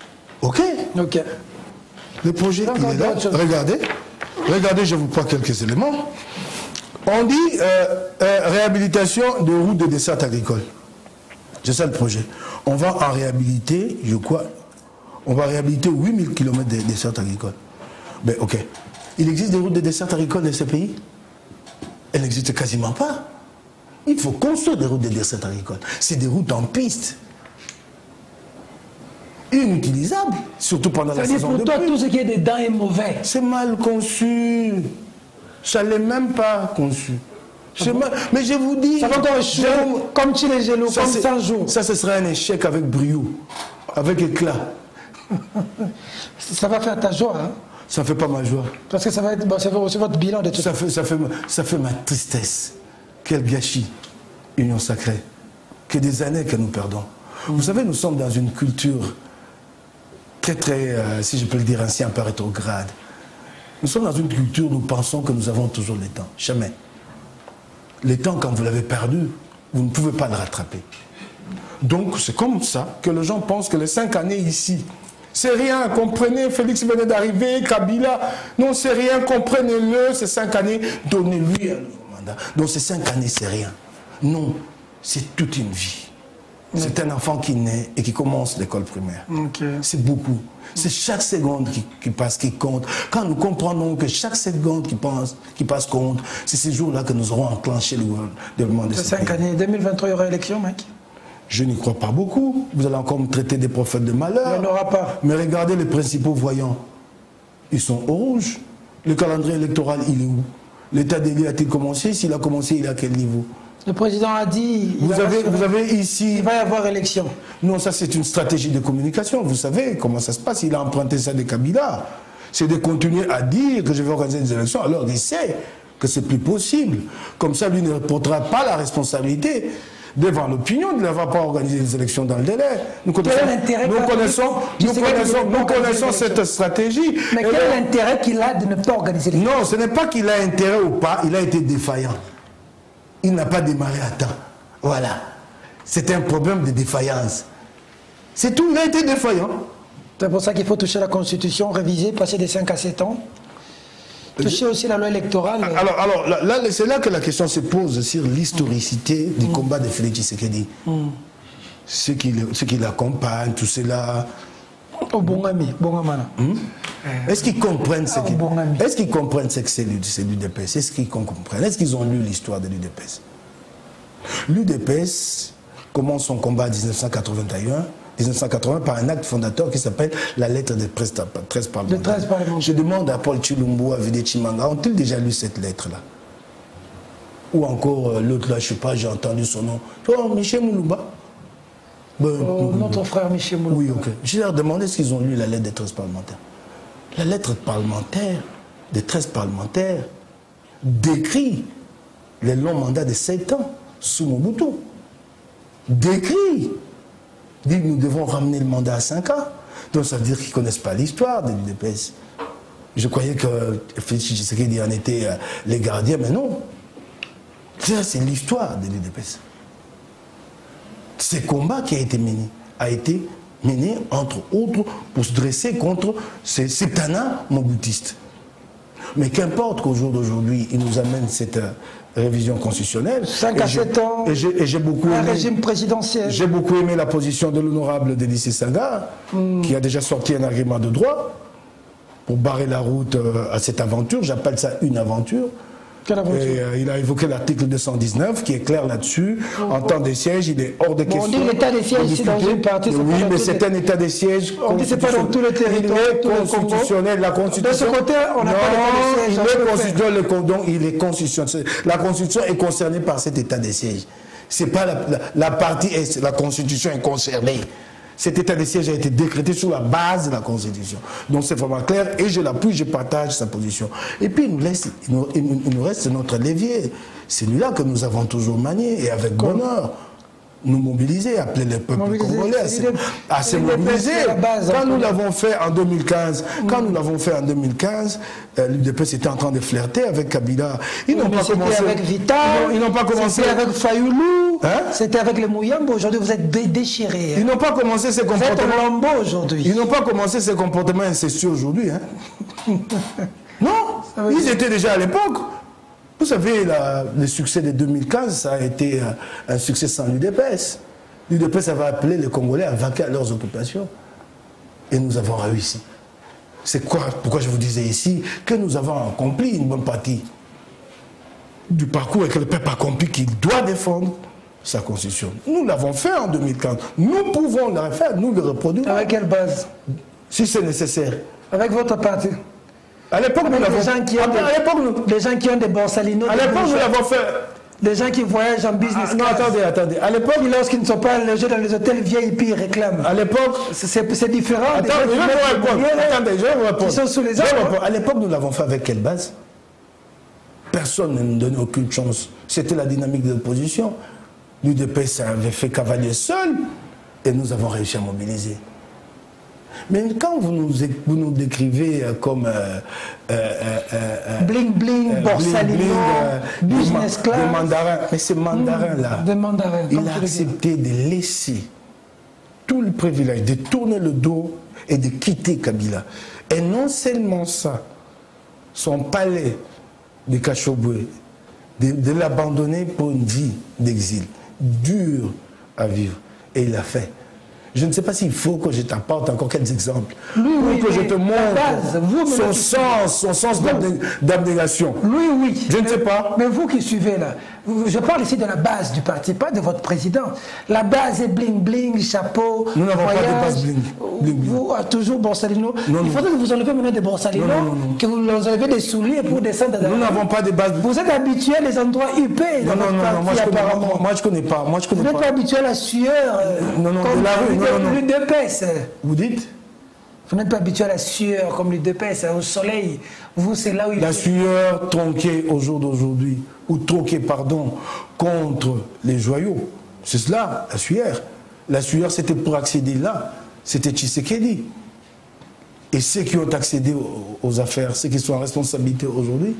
Le projet, il est là. Regardez, je vous prends quelques éléments. On dit réhabilitation de routes de desserte agricole. C'est ça le projet. On va en réhabiliter, je crois, on va réhabiliter 8000 km de dessertes agricoles. Ben ok. Il existe des routes de dessertes agricoles dans ces pays? Elles n'existent quasiment pas. Il faut construire des routes de dessertes agricoles. C'est des routes en piste. Inutilisables, surtout pendant la saison de pluie. Pour toi, tout ce qui est dedans est mauvais. C'est mal conçu. Ça ne l'est même pas conçu. Mais je vous dis... Ça va encore échouer comme tu les gélos, comme 100 jours. Ça, ce sera un échec avec brio, avec éclat. Ça va faire ta joie, hein? Ça ne fait pas ma joie. Parce que ça va être c'est votre bilan de tout ça. Ça fait ma tristesse. Quel gâchis, union sacrée. Que des années que nous perdons. Vous savez, nous sommes dans une culture très, si je peux le dire ainsi, un peu rétrograde. Nous sommes dans une culture où nous pensons que nous avons toujours le temps. Jamais. Le temps, quand vous l'avez perdu, vous ne pouvez pas le rattraper. Donc, c'est comme ça que les gens pensent que les 5 années ici, c'est rien, comprenez, Félix venait d'arriver, Kabila, non, c'est rien, comprenez-le, ces 5 années, donnez-lui un nouveau mandat. Donc, ces 5 années, c'est rien. Non, c'est toute une vie. C'est un enfant qui naît et qui commence l'école primaire. C'est beaucoup. C'est chaque seconde qui passe, qui compte. Quand nous comprenons que chaque seconde qui passe compte, c'est ces jours-là que nous aurons enclenché le développement de ce pays. 5 années, 2023, il y aura élection, mec? Je n'y crois pas beaucoup. Vous allez encore me traiter des prophètes de malheur. Il n'y en aura pas. Mais regardez les principaux voyants. Ils sont au rouge. Le calendrier électoral, il est où? L'état des lieux a-t-il commencé? S'il a commencé, il est à quel niveau? Le président a dit... Vous avez ici... Il va y avoir élection. Non, ça c'est une stratégie de communication. Vous savez comment ça se passe. Il a emprunté ça de Kabila. C'est de continuer à dire que je vais organiser des élections alors qu'il sait que c'est plus possible. Comme ça, lui ne portera pas la responsabilité devant l'opinion de n'avoir pas organisé des élections dans le délai. Nous connaissons cette stratégie. Mais quel est l'intérêt qu'il a de ne pas organiser les élections? Non, ce n'est pas qu'il a intérêt ou pas, il a été défaillant. Il n'a pas démarré à temps. Voilà. C'est un problème de défaillance. C'est tout, il a été défaillant. C'est pour ça qu'il faut toucher la Constitution, réviser, passer de 5 à 7 ans. Toucher aussi la loi électorale. Alors là, c'est là que la question se pose sur l'historicité du combat de Félix Tshisekedi. Ceux qui l'accompagnent, tout cela. Oh, bon ami, bon amana. Est-ce qu'ils comprennent ce que c'est l'UDPS? Est-ce qu'ils comprennent? Est-ce qu'ils ont lu l'histoire de l'UDPS? L'UDPS commence son combat en 1980 par un acte fondateur qui s'appelle la lettre des 13 parlementaires. Je demande à Paul Chilumbu, à Vide Chimanga, ont-ils déjà lu cette lettre-là? Ou encore l'autre là, je ne sais pas, j'ai entendu son nom. Oh, Michel Moulumba. Notre frère Michel Moulumba. Oui, ok. Je leur demandé est-ce qu'ils ont lu la lettre des 13 parlementaires. La lettre parlementaire des 13 parlementaires décrit les longs mandats de 7 ans sous Mobutu. Décrit. Dit nous devons ramener le mandat à 5 ans. Donc ça veut dire qu'ils ne connaissent pas l'histoire de l'UDPS. Je croyais que Félix Tshisekedi en était les gardiens, mais non. Ça, c'est l'histoire de l'UDPS. Ce combat qui a été mené, entre autres, pour se dresser contre ces septanats mobutistes. Mais qu'importe qu'au jour d'aujourd'hui, ils nous amènent cette révision constitutionnelle. 5 à 7 ans, et j'ai beaucoup aimé, régime présidentiel. J'ai beaucoup aimé la position de l'honorable Délice Senghar, qui a déjà sorti un agrément de droit pour barrer la route à cette aventure. J'appelle ça une aventure. Et il a évoqué l'article 219 qui est clair là-dessus. En temps de siège, il est hors de question. On dit l'état des sièges ici dans une partie. Oui, mais c'est un état des sièges. On dit c'est pas dans tout le territoire. Il est constitutionnel. La Constitution. De ce côté, on n'a pas d'état des sièges. Il est constitutionnel. La Constitution est concernée par cet état des sièges. C'est pas la partie est. La Constitution est concernée. Cet état de siège a été décrété sur la base de la Constitution. Donc c'est vraiment clair et je l'appuie, je partage sa position. Et puis il nous reste notre levier. C'est lui-là que nous avons toujours manié et avec bonheur. Nous mobiliser, appeler les peuples congolais à se mobiliser. Quand nous l'avons fait en 2015, l'UDPS était en train de flirter avec Kabila. Ils n'ont pas commencé avec Vital, ils n'ont pas commencé c'était avec Fayoulou, c'était avec les Mouyambo. Aujourd'hui, vous êtes déchirés. Ils n'ont pas commencé ces comportements. Aujourd'hui. Ils n'ont pas commencé ces comportements incestueux aujourd'hui. Non, ils étaient déjà à l'époque. Vous savez, le succès de 2015, ça a été un succès sans l'UDPS. L'UDPS avait appelé les Congolais à vaquer à leurs occupations. Et nous avons réussi. C'est quoi, pourquoi je vous disais ici, que nous avons accompli une bonne partie du parcours et que le peuple a compris qu'il doit défendre sa constitution. Nous l'avons fait en 2015. Nous pouvons le refaire, nous le reproduire. Avec quelle base? Si c'est nécessaire. Avec votre parti? À l'époque, nous l'avons fait. Les gens qui ont des borsalinos. À l'époque, nous l'avons fait. Les gens qui voyagent en business. Non, attendez. À l'époque, lorsqu'ils ne sont pas logés dans les hôtels VIP, ils réclament. À l'époque, c'est différent. Attendez, je vais vous répondre. Ils sont sous les arbres. À l'époque, nous l'avons fait avec quelle base? Personne ne nous donnait aucune chance. C'était la dynamique de l'opposition. L'UDPS avait fait cavalier seul et nous avons réussi à mobiliser. Mais quand vous nous décrivez comme bling bling, borsalino, business class, des mandarins, mais ces mandarins-là, il a accepté de laisser tout le privilège, de tourner le dos et de quitter Kabila. Et non seulement ça, son palais de Kachoboué, de l'abandonner pour une vie d'exil, dur à vivre. Et il l'a fait. Je ne sais pas s'il faut que je t'apporte encore quelques exemples. Oui, que je te montre son sens d'abnégation. Oui. Je ne sais pas. Mais vous qui suivez là, je parle ici de la base du parti, pas de votre président. La base est bling bling, chapeau, nous n'avons pas de base bling. Vous toujours Borsalino. Il faudrait que vous enlevez maintenant des Borsalino, que vous enlevez des souliers pour descendre. Nous n'avons pas de base. Vous êtes habitué à les endroits huppés. Non, moi je connais pas. Vous n'êtes pas habitué à la sueur. Non, de la rue. L'UDPS. Vous dites? Vous n'êtes pas habitué à la sueur comme l'UDPS, au soleil. Vous, c'est là où il la sueur tronquée au jour d'aujourd'hui, ou tronquée, pardon, contre les joyaux. C'est cela, la sueur. La sueur, c'était pour accéder là. C'était Tshisekedi. Et ceux qui ont accédé aux affaires, ceux qui sont en responsabilité aujourd'hui,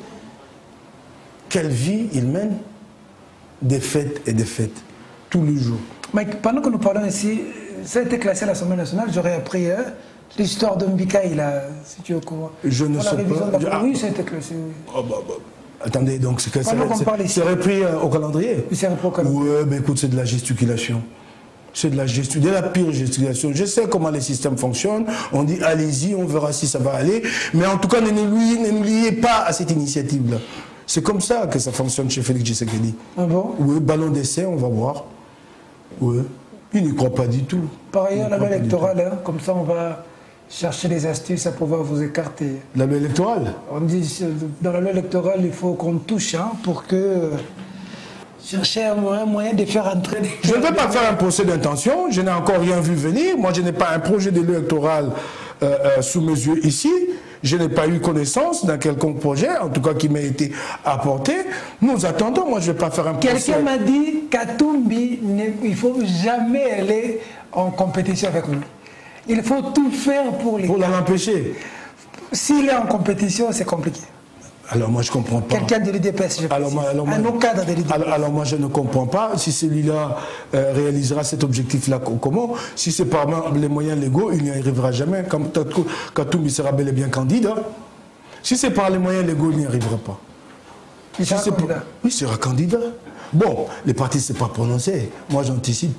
quelle vie ils mènent? Des fêtes et des fêtes, tous les jours. Mais pendant que nous parlons ici, ça a été classé à l'Assemblée nationale, j'aurais appris l'histoire de Mbikaï, là, si tu es au courant. Je ne sais pas. Oui, ça a été classé. Oui. Attendez, donc c'est repris au calendrier? C'est repris au calendrier. Oui, mais écoute, c'est de la gesticulation. C'est de la pire gesticulation. Je sais comment les systèmes fonctionnent. On dit allez-y, on verra si ça va aller. Mais en tout cas, ne nous liez pas à cette initiative-là. C'est comme ça que ça fonctionne chez Félix Tshisekedi. Ah bon? Oui, ballon d'essai, on va voir. Oui. Il n'y croit pas du tout. Par ailleurs, la loi électorale, comme ça on va chercher des astuces à pouvoir vous écarter. La loi électorale? On dit, dans la loi électorale, il faut qu'on touche pour que... Chercher un moyen de faire entrer... Je ne vais pas faire un procès d'intention, je n'ai encore rien vu venir. Moi, je n'ai pas un projet de loi électorale sous mes yeux ici. Je n'ai pas eu connaissance d'un quelconque projet, en tout cas qui m'a été apporté. Nous attendons, moi je ne vais pas faire un procès. Quelqu'un m'a dit qu'Atumbi, il ne faut jamais aller en compétition avec nous. Il faut tout faire pour l'empêcher. S'il est en compétition, c'est compliqué. Alors moi je ne comprends pas. Quelqu'un de l'UDPS, je pense. Un autre cadre de l'UDPS. Alors moi je ne comprends pas si celui-là réalisera cet objectif-là comment. Si c'est par les moyens légaux, il n'y arrivera jamais. Katumbi sera bel et bien candidat. Si c'est par les moyens légaux, il n'y arrivera pas. Il sera candidat. Il sera candidat. Bon, les partis ne s'est pas prononcé. Moi j'anticipe.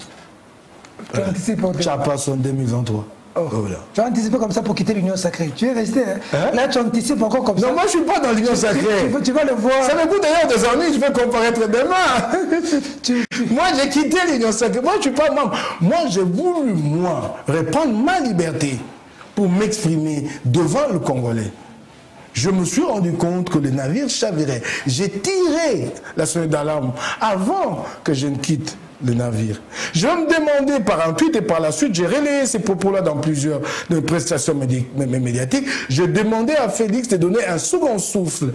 Tu anticipes Tchapas en 2023. Oh. Voilà. Tu as anticipé comme ça pour quitter l'Union sacrée. Tu es resté, hein? Là, tu anticipes encore comme ça. Non, moi, je ne suis pas dans l'Union sacrée. Tu vas le voir. Ça me coûte d'ailleurs des années, je vais comparaître demain. Moi, j'ai quitté l'Union sacrée. Moi, je ne suis pas membre. Moi, j'ai voulu, reprendre ma liberté pour m'exprimer devant le Congolais. Je me suis rendu compte que le navire chavirait. J'ai tiré la sonnette d'alarme avant que je ne quitte le navire. Je me demandais par un tweet et par la suite, j'ai relayé ces propos-là dans plusieurs prestations médiatiques. Je demandais à Félix de donner un second souffle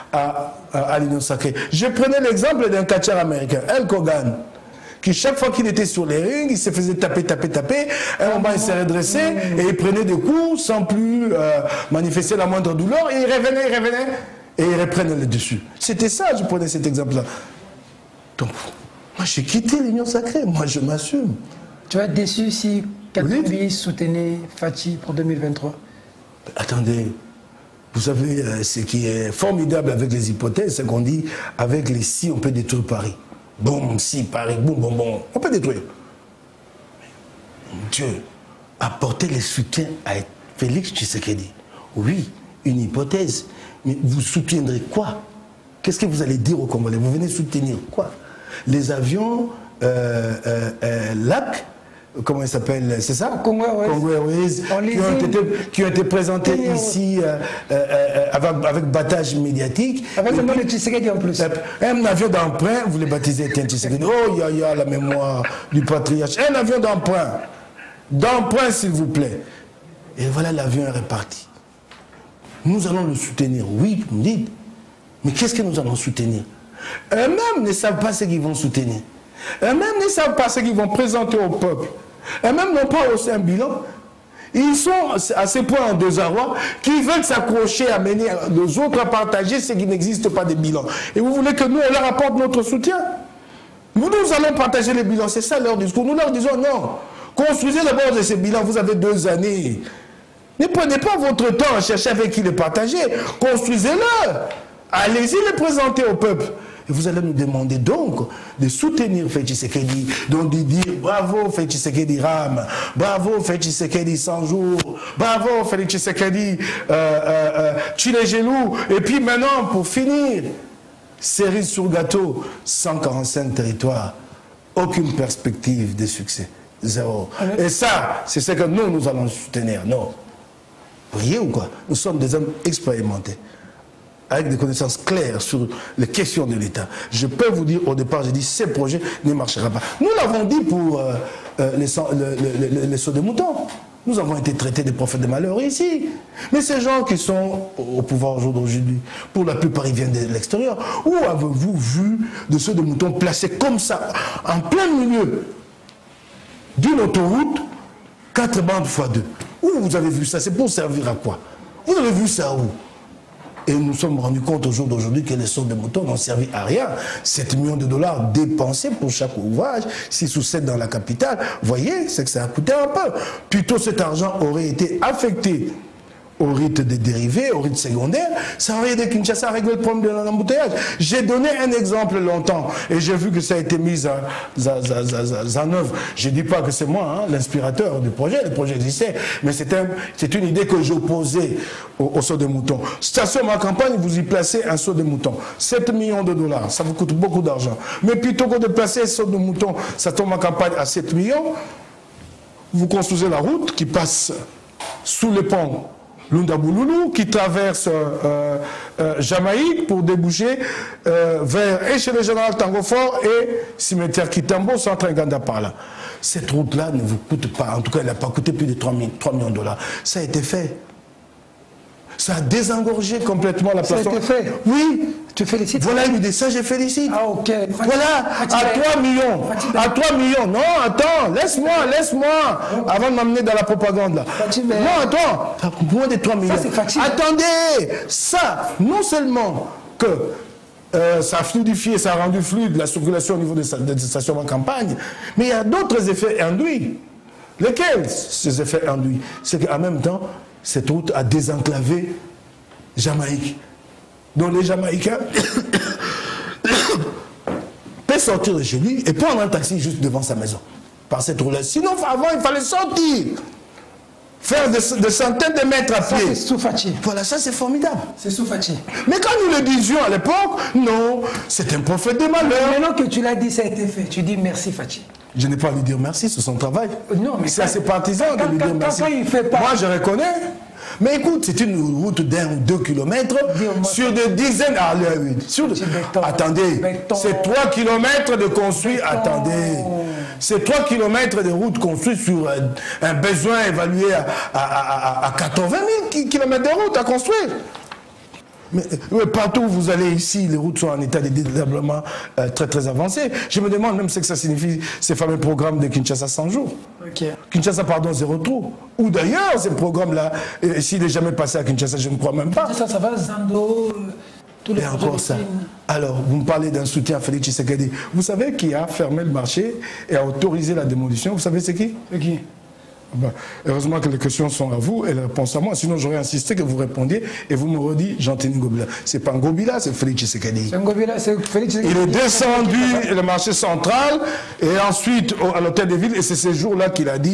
à l'Union sacrée. Je prenais l'exemple d'un catcheur américain, Hulk Hogan, qui chaque fois qu'il était sur les rings, il se faisait taper. À un moment, il s'est redressé et il prenait des coups sans plus manifester la moindre douleur. Et il revenait et il reprenait le dessus. C'était ça, je prenais cet exemple-là. Donc, moi, j'ai quitté l'Union sacrée. Moi, je m'assume. Tu vas être déçu si Katumbi soutenait Fachi pour 2023? Attendez. Vous savez, ce qui est formidable avec les hypothèses, c'est qu'on dit, avec les si, on peut détruire Paris. Boum, si, Paris, boum, boum, boum. On peut détruire. Dieu, apporter les soutiens à Félix Tshisekedi. Oui, une hypothèse. Mais vous soutiendrez quoi? Qu'est-ce que vous allez dire aux Congolais? Vous venez soutenir quoi? Les avions LAC, comment il s'appelle? C'est ça? Congo Airways. Qui ont été présentés ici avec battage médiatique. Avec le nom de Tshisekedi en plus. Un avion d'emprunt, vous le baptisez Tshisekedi. Oh, ya, la mémoire du patriarche. Un avion d'emprunt. D'emprunt, s'il vous plaît. Et voilà, l'avion est reparti. Nous allons le soutenir. Oui, vous me dites. Mais qu'est-ce que nous allons soutenir? Eux-mêmes ne savent pas ce qu'ils vont soutenir. Eux-mêmes ne savent pas ce qu'ils vont présenter au peuple. Eux-mêmes n'ont pas aussi un bilan. Ils sont à ce point en désarroi qu'ils veulent s'accrocher à mener les autres à partager ce qui n'existe pas de bilan. Et vous voulez que nous, on leur apporte notre soutien? Nous allons partager les bilans. C'est ça leur discours. Nous leur disons non. Construisez d'abord de ces bilans. Vous avez 2 années. Ne prenez pas votre temps à chercher avec qui les partager. Construisez-le. Allez-y les présenter au peuple. Et vous allez nous demander donc de soutenir Félix Tshisekedi, donc de dire bravo Félix Tshisekedi Ram, bravo Félix Tshisekedi 100 jours, bravo Félix Tshisekedi Tchilegelou. Et puis maintenant, pour finir, cerise sur gâteau, 145 territoires, aucune perspective de succès, zéro. Et ça, c'est ce que nous allons soutenir. Non. Vous voyez ou quoi? Nous sommes des hommes expérimentés, avec des connaissances claires sur les questions de l'État. Je peux vous dire, au départ, j'ai dit, ces projets ne marcheront pas. Nous l'avons dit pour les sauts de moutons. Nous avons été traités des prophètes de malheur ici. Mais ces gens qui sont au pouvoir aujourd'hui, pour la plupart, ils viennent de l'extérieur. Où avez-vous vu de sauts de moutons placés comme ça, en plein milieu d'une autoroute, 4 bandes x 2? Où vous avez vu ça? C'est pour servir à quoi? Vous avez vu ça où? Et nous nous sommes rendus compte au jour d'aujourd'hui que les sauts de moutons n'ont servi à rien. 7 millions de dollars dépensés pour chaque ouvrage, 6 ou 7 dans la capitale. Vous voyez, c'est que ça a coûté un peu. Plutôt cet argent aurait été affecté au rythme des dérivés, au rythme secondaire, ça aurait aidé Kinshasa à régler le problème de l'embouteillage. J'ai donné un exemple longtemps et j'ai vu que ça a été mis en œuvre. Je ne dis pas que c'est moi, hein, l'inspirateur du projet, le projet existait, mais c'est une idée que j'opposais au saut de mouton. Station Ma Campagne, vous y placez un saut de mouton. 7 millions de dollars, ça vous coûte beaucoup d'argent. Mais plutôt que de placer un saut de mouton, Station Ma Campagne à 7 millions, vous construisez la route qui passe sous le pont Lunda-Bouloulou, qui traverse Jamaïque pour déboucher vers et chez le général Tangofort et cimetière Kitambo, centre Nganda par là. Cette route-là ne vous coûte pas, en tout cas elle n'a pas coûté plus de 3 millions de dollars. Ça a été fait. Ça a désengorgé complètement la place. Ça a été fait. Oui. Tu félicites. Voilà une idée, ça je félicite. Ah ok. Voilà, à 3 millions. À 3 millions. Non, attends, laisse-moi, avant de m'amener dans la propagande là. Non, attends, moins de 3 millions. Ça, attendez, ça, non seulement que ça a fluidifié, ça a rendu fluide la circulation au niveau des stations en campagne, mais il y a d'autres effets induits. Lesquels ces effets induits? C'est qu'en même temps, cette route a désenclavé Jamaïque. Donc les Jamaïcains peuvent sortir de chez lui et prendre un taxi juste devant sa maison. Par cette route-là. Sinon, avant, il fallait sortir. Faire des centaines de mètres à pied. Ça, c'est Soufati. Voilà, ça c'est formidable. C'est Soufati. Mais quand nous le disions à l'époque, non, c'est un prophète de malheur. Maintenant que tu l'as dit, ça a été fait. Tu dis merci, Fati. Je n'ai pas à lui dire merci, c'est son travail. Non, mais c'est à ses partisans de lui dire merci. Il fait pas. Moi, je reconnais. Mais écoute, c'est une route d'1 ou 2 kilomètres sur des dizaines. Attendez, c'est 3 kilomètres de construit. Attendez, c'est 3 kilomètres de route construite sur un besoin évalué à 80 000 kilomètres de route à construire. Mais partout où vous allez ici, les routes sont en état de développement très très avancé. Je me demande même ce que ça signifie, ces fameux programmes de Kinshasa 100 jours. Okay. Kinshasa, pardon, 0 trou. Ou d'ailleurs, ces programmes-là, s'il n'est jamais passé à Kinshasa, je ne crois même pas. Ça va, Zando, tous les et encore ça. Alors, vous me parlez d'un soutien à Félix Tshisekedi. Vous savez qui a fermé le marché et a autorisé la démolition? Vous savez c'est qui? C'est qui? Ben, heureusement que les questions sont à vous et les réponses à moi, sinon j'aurais insisté que vous répondiez et vous me redites Jean-Tini Ngobila. C'est pas Ngobila, c'est Félix Tshisekedi. C'est Ngobila, c'est Félix Tshisekedi. Il est descendu le marché central et ensuite à l'hôtel de ville et c'est ces jours-là qu'il a dit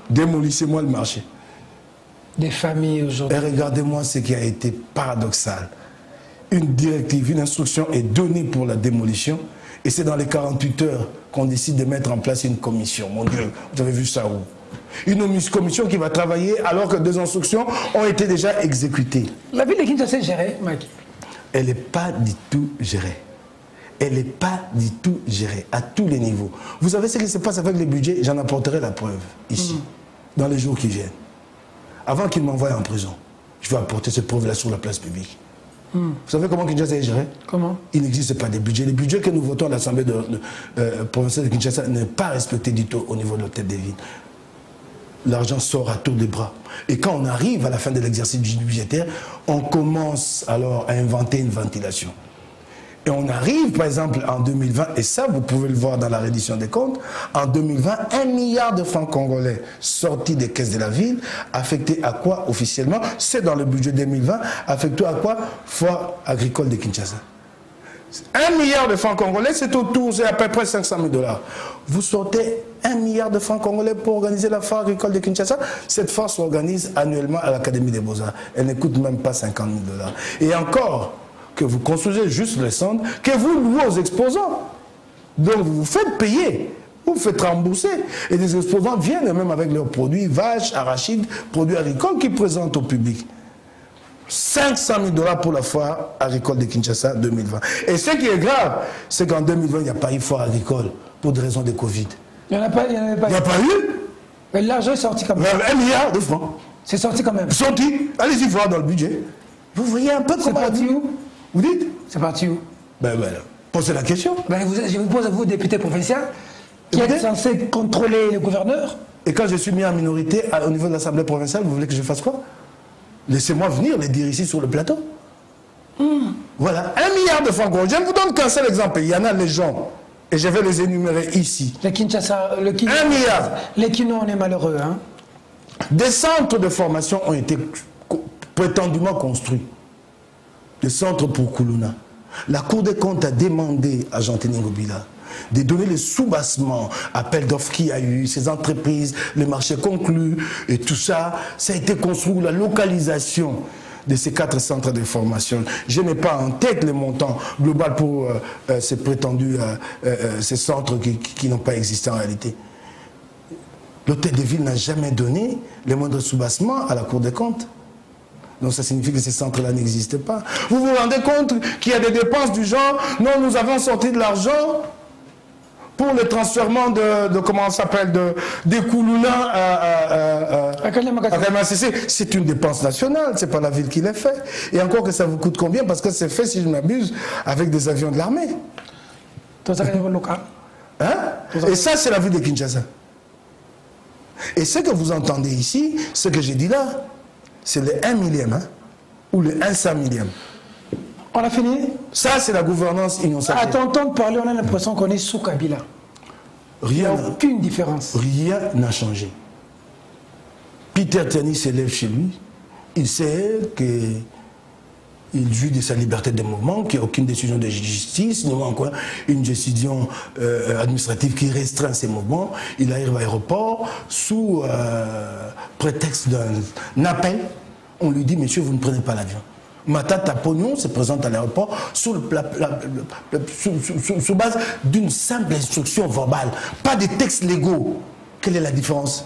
Démolissez-moi le marché. Des familles aujourd'hui. Et regardez-moi ce qui a été paradoxal. Une directive, une instruction est donnée pour la démolition et c'est dans les 48 heures qu'on décide de mettre en place une commission. Mon Dieu, vous avez vu ça où? Une commission qui va travailler alors que 2 instructions ont été déjà exécutées. La ville de Kinshasa est gérée, Mike? Elle n'est pas du tout gérée. Elle n'est pas du tout gérée à tous les niveaux. Vous savez ce qui se passe avec les budgets? J'en apporterai la preuve ici, dans les jours qui viennent. Avant qu'ils m'envoient en prison, je vais apporter cette preuve-là sur la place publique. Vous savez comment Kinshasa est géré? Comment? Il n'existe pas de budget. Les budgets que nous votons à l'Assemblée provinciale de Kinshasa n'est pas respecté du tout au niveau de l'hôtel des villes. L'argent sort à tour de bras. Et quand on arrive à la fin de l'exercice budgétaire, on commence alors à inventer une ventilation. Et on arrive, par exemple, en 2020, et ça, vous pouvez le voir dans la reddition des comptes, en 2020, 1 milliard de francs congolais sortis des caisses de la ville, affectés à quoi officiellement? C'est dans le budget 2020, affectés à quoi? Foire agricole de Kinshasa. 1 milliard de francs congolais, c'est autour, c'est à peu près 500 000 $. Vous sortez 1 milliard de francs congolais pour organiser la foire agricole de Kinshasa. Cette foire s'organise annuellement à l'Académie des Beaux-Arts. Elle ne coûte même pas 50 000 $. Et encore, que vous construisez juste les centres, que vous louez aux exposants. Donc vous vous faites payer, vous vous faites rembourser. Et les exposants viennent même avec leurs produits, vaches, arachides, produits agricoles qu'ils présentent au public. 500 000 $ pour la foire agricole de Kinshasa 2020. Et ce qui est grave, c'est qu'en 2020, il n'y a pas eu foire agricole pour des raisons de Covid. Il n'y en a pas, il n'y a pas eu. Mais l'argent est sorti quand même. 1 milliard de francs. C'est sorti quand même. Sorti. Allez-y voir dans le budget. Vous voyez un peu comment... C'est parti où? Vous dites? C'est parti où? Ben voilà. Posez la question. Ben je vous pose à vous, député provincial, qui êtes censé contrôler le gouverneur. Et quand je suis mis en minorité au niveau de l'Assemblée provinciale, vous voulez que je fasse quoi? Laissez-moi venir les dire ici sur le plateau. Voilà, 1 milliard de francs. Je vous donne qu'un seul exemple. Il y en a les gens, et je vais les énumérer ici. Le Kinshasa, 1 milliard. Les Kino, on est malheureux. Hein? Des centres de formation ont été prétendument construits. Des centres pour Koulouna. La Cour des comptes a demandé à Jean-Denis Ngobila de donner les sous-bassements, appel d'offres qu'il y a eu, ces entreprises, les marchés conclus, et tout ça, ça a été construit, la localisation de ces 4 centres de formation. Je n'ai pas en tête le montant global pour ces prétendus, ces centres qui n'ont pas existé en réalité. L'hôtel de ville n'a jamais donné les moindres sous-bassements à la Cour des comptes. Donc ça signifie que ces centres-là n'existent pas. Vous vous rendez compte qu'il y a des dépenses du genre, non, nous avons sorti de l'argent pour le transfèrement de comment ça s'appelle, de Koulouna à Kalema-Sissé. C'est une dépense nationale, c'est pas la ville qui l'a fait. Et encore que ça vous coûte combien? Parce que c'est fait, si je m'abuse, avec des avions de l'armée. Hein? Et ça, c'est la ville de Kinshasa. Et ce que vous entendez ici, ce que j'ai dit là, c'est le 1 millième, hein, ou le 1/100 millième. On a fini? Ça, c'est la gouvernance innocente. À t'entendre parler, on a l'impression qu'on est sous Kabila. Il n'y a aucune différence. Rien n'a changé. Peter Tiani s'élève chez lui. Il sait qu'il jouit de sa liberté de mouvement, qu'il n'y a aucune décision de justice, ni encore une décision administrative qui restreint ses mouvements. Il arrive à l'aéroport sous prétexte d'un appel. On lui dit, monsieur, vous ne prenez pas l'avion. Matata Pognon se présente à l'aéroport sous base d'une simple instruction verbale, pas de textes légaux. Quelle est la différence?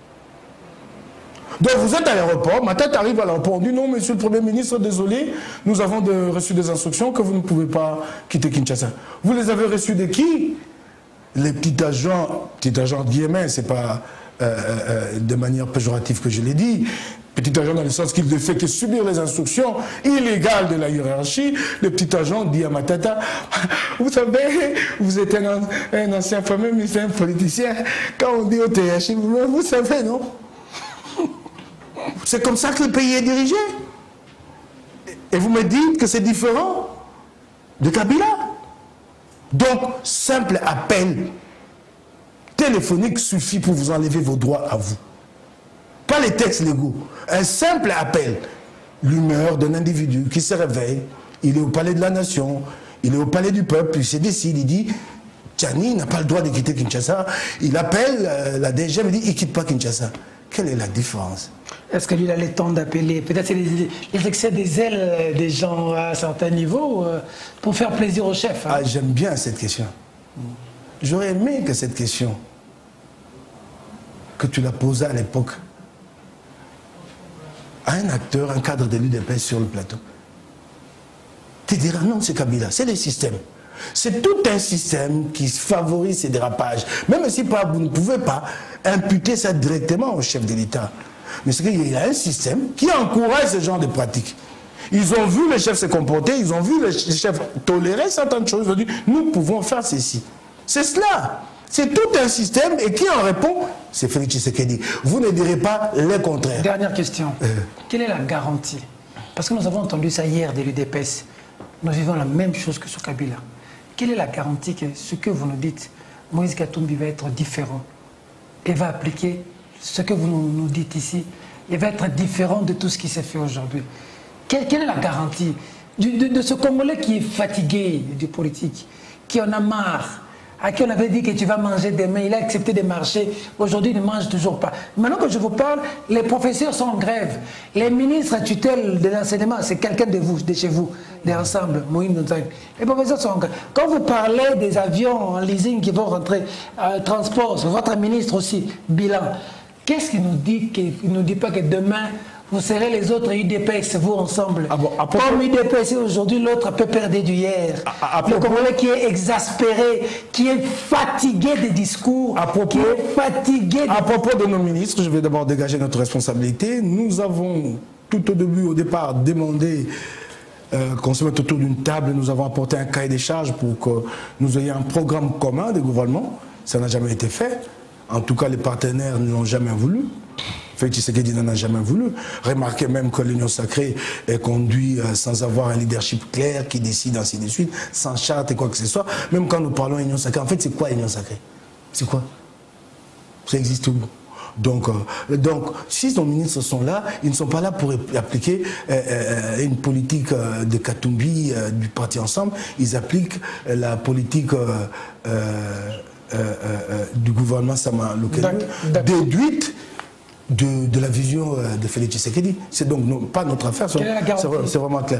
Donc vous êtes à l'aéroport, Matata arrive à l'aéroport, on dit non, monsieur le Premier ministre, désolé, nous avons reçu des instructions que vous ne pouvez pas quitter Kinshasa. Vous les avez reçus de qui? Les petits agents guillemets, c'est pas de manière péjorative que je l'ai dit, petit agent dans le sens qu'il ne fait que subir les instructions illégales de la hiérarchie. Le petit agent dit à Matata, vous savez, vous êtes un ancien fameux ministre, un politicien, quand on dit au THI, vous savez, non? C'est comme ça que le pays est dirigé. Et vous me dites que c'est différent de Kabila. Donc, simple appel téléphonique suffit pour vous enlever vos droits à vous. Pas les textes légaux. Un simple appel. L'humeur d'un individu qui se réveille, il est au palais de la nation, il est au palais du peuple, il se décide, il dit, Tiani n'a pas le droit de quitter Kinshasa. Il appelle la DG, il dit, il ne quitte pas Kinshasa. Quelle est la différence? Est-ce que lui, il a le temps d'appeler? Peut-être c'est les excès des ailes des gens à certains niveaux pour faire plaisir au chef. Hein. Ah, j'aime bien cette question. J'aurais aimé que cette question, que tu l'as posée à l'époque, à un acteur, un cadre de l'UDPS sur le plateau, tu diras non, c'est Kabila, c'est le système. C'est tout un système qui favorise ces dérapages. Même si vous ne pouvez pas imputer ça directement au chef de l'État. Mais c'est qu'il y a un système qui encourage ce genre de pratiques. Ils ont vu le chef se comporter, ils ont vu le chef tolérer certaines choses. Ils ont dit, nous pouvons faire ceci. C'est cela. C'est tout un système et qui en répond, c'est Félix Tshisekedi. Vous ne direz pas le contraire. Dernière question. Quelle est la garantie? Parce que nous avons entendu ça hier de l'UDPS. Nous vivons la même chose que sur Kabila. Quelle est la garantie que ce que vous nous dites, Moïse Katumbi va être différent et va appliquer ce que vous nous dites ici, il va être différent de tout ce qui s'est fait aujourd'hui? Quelle est la garantie de ce Congolais qui est fatigué du politique, qui en a marre, à qui on avait dit que tu vas manger demain, il a accepté de marcher, aujourd'hui il ne mange toujours pas. Maintenant que je vous parle, les professeurs sont en grève, les ministres tutelles de l'enseignement, c'est quelqu'un de vous, de chez vous, d'ensemble, les professeurs sont en grève. Quand vous parlez des avions en leasing qui vont rentrer, transport, votre ministre aussi, bilan, qu'est-ce qu'il nous dit, qu'il ne nous dit pas que demain, vous serez les autres UDPS, vous ensemble. Ah bon, comme UDPS aujourd'hui, l'autre peut perdre du hier. Le Congolais qui est exaspéré, qui est fatigué des discours, qui est fatigué... À propos de nos ministres, je vais d'abord dégager notre responsabilité. Nous avons, tout au départ, demandé qu'on se mette autour d'une table. Nous avons apporté un cahier des charges pour que nous ayons un programme commun de gouvernement. Ça n'a jamais été fait. En tout cas, les partenaires ne l'ont jamais voulu. Félix Tshisekedi n'en a jamais voulu. Remarquez même que l'Union sacrée est conduite sans avoir un leadership clair qui décide ainsi de suite, sans charte et quoi que ce soit. Même quand nous parlons d'Union sacrée, en fait, c'est quoi l'Union sacrée? C'est quoi? Ça existe où? Donc, si nos ministres sont là, ils ne sont pas là pour appliquer une politique de Katumbi du parti Ensemble. Ils appliquent la politique du gouvernement Sama Lukonde, déduite de la vision de Félix Tshisekedi. C'est donc pas notre affaire, c'est vraiment clair.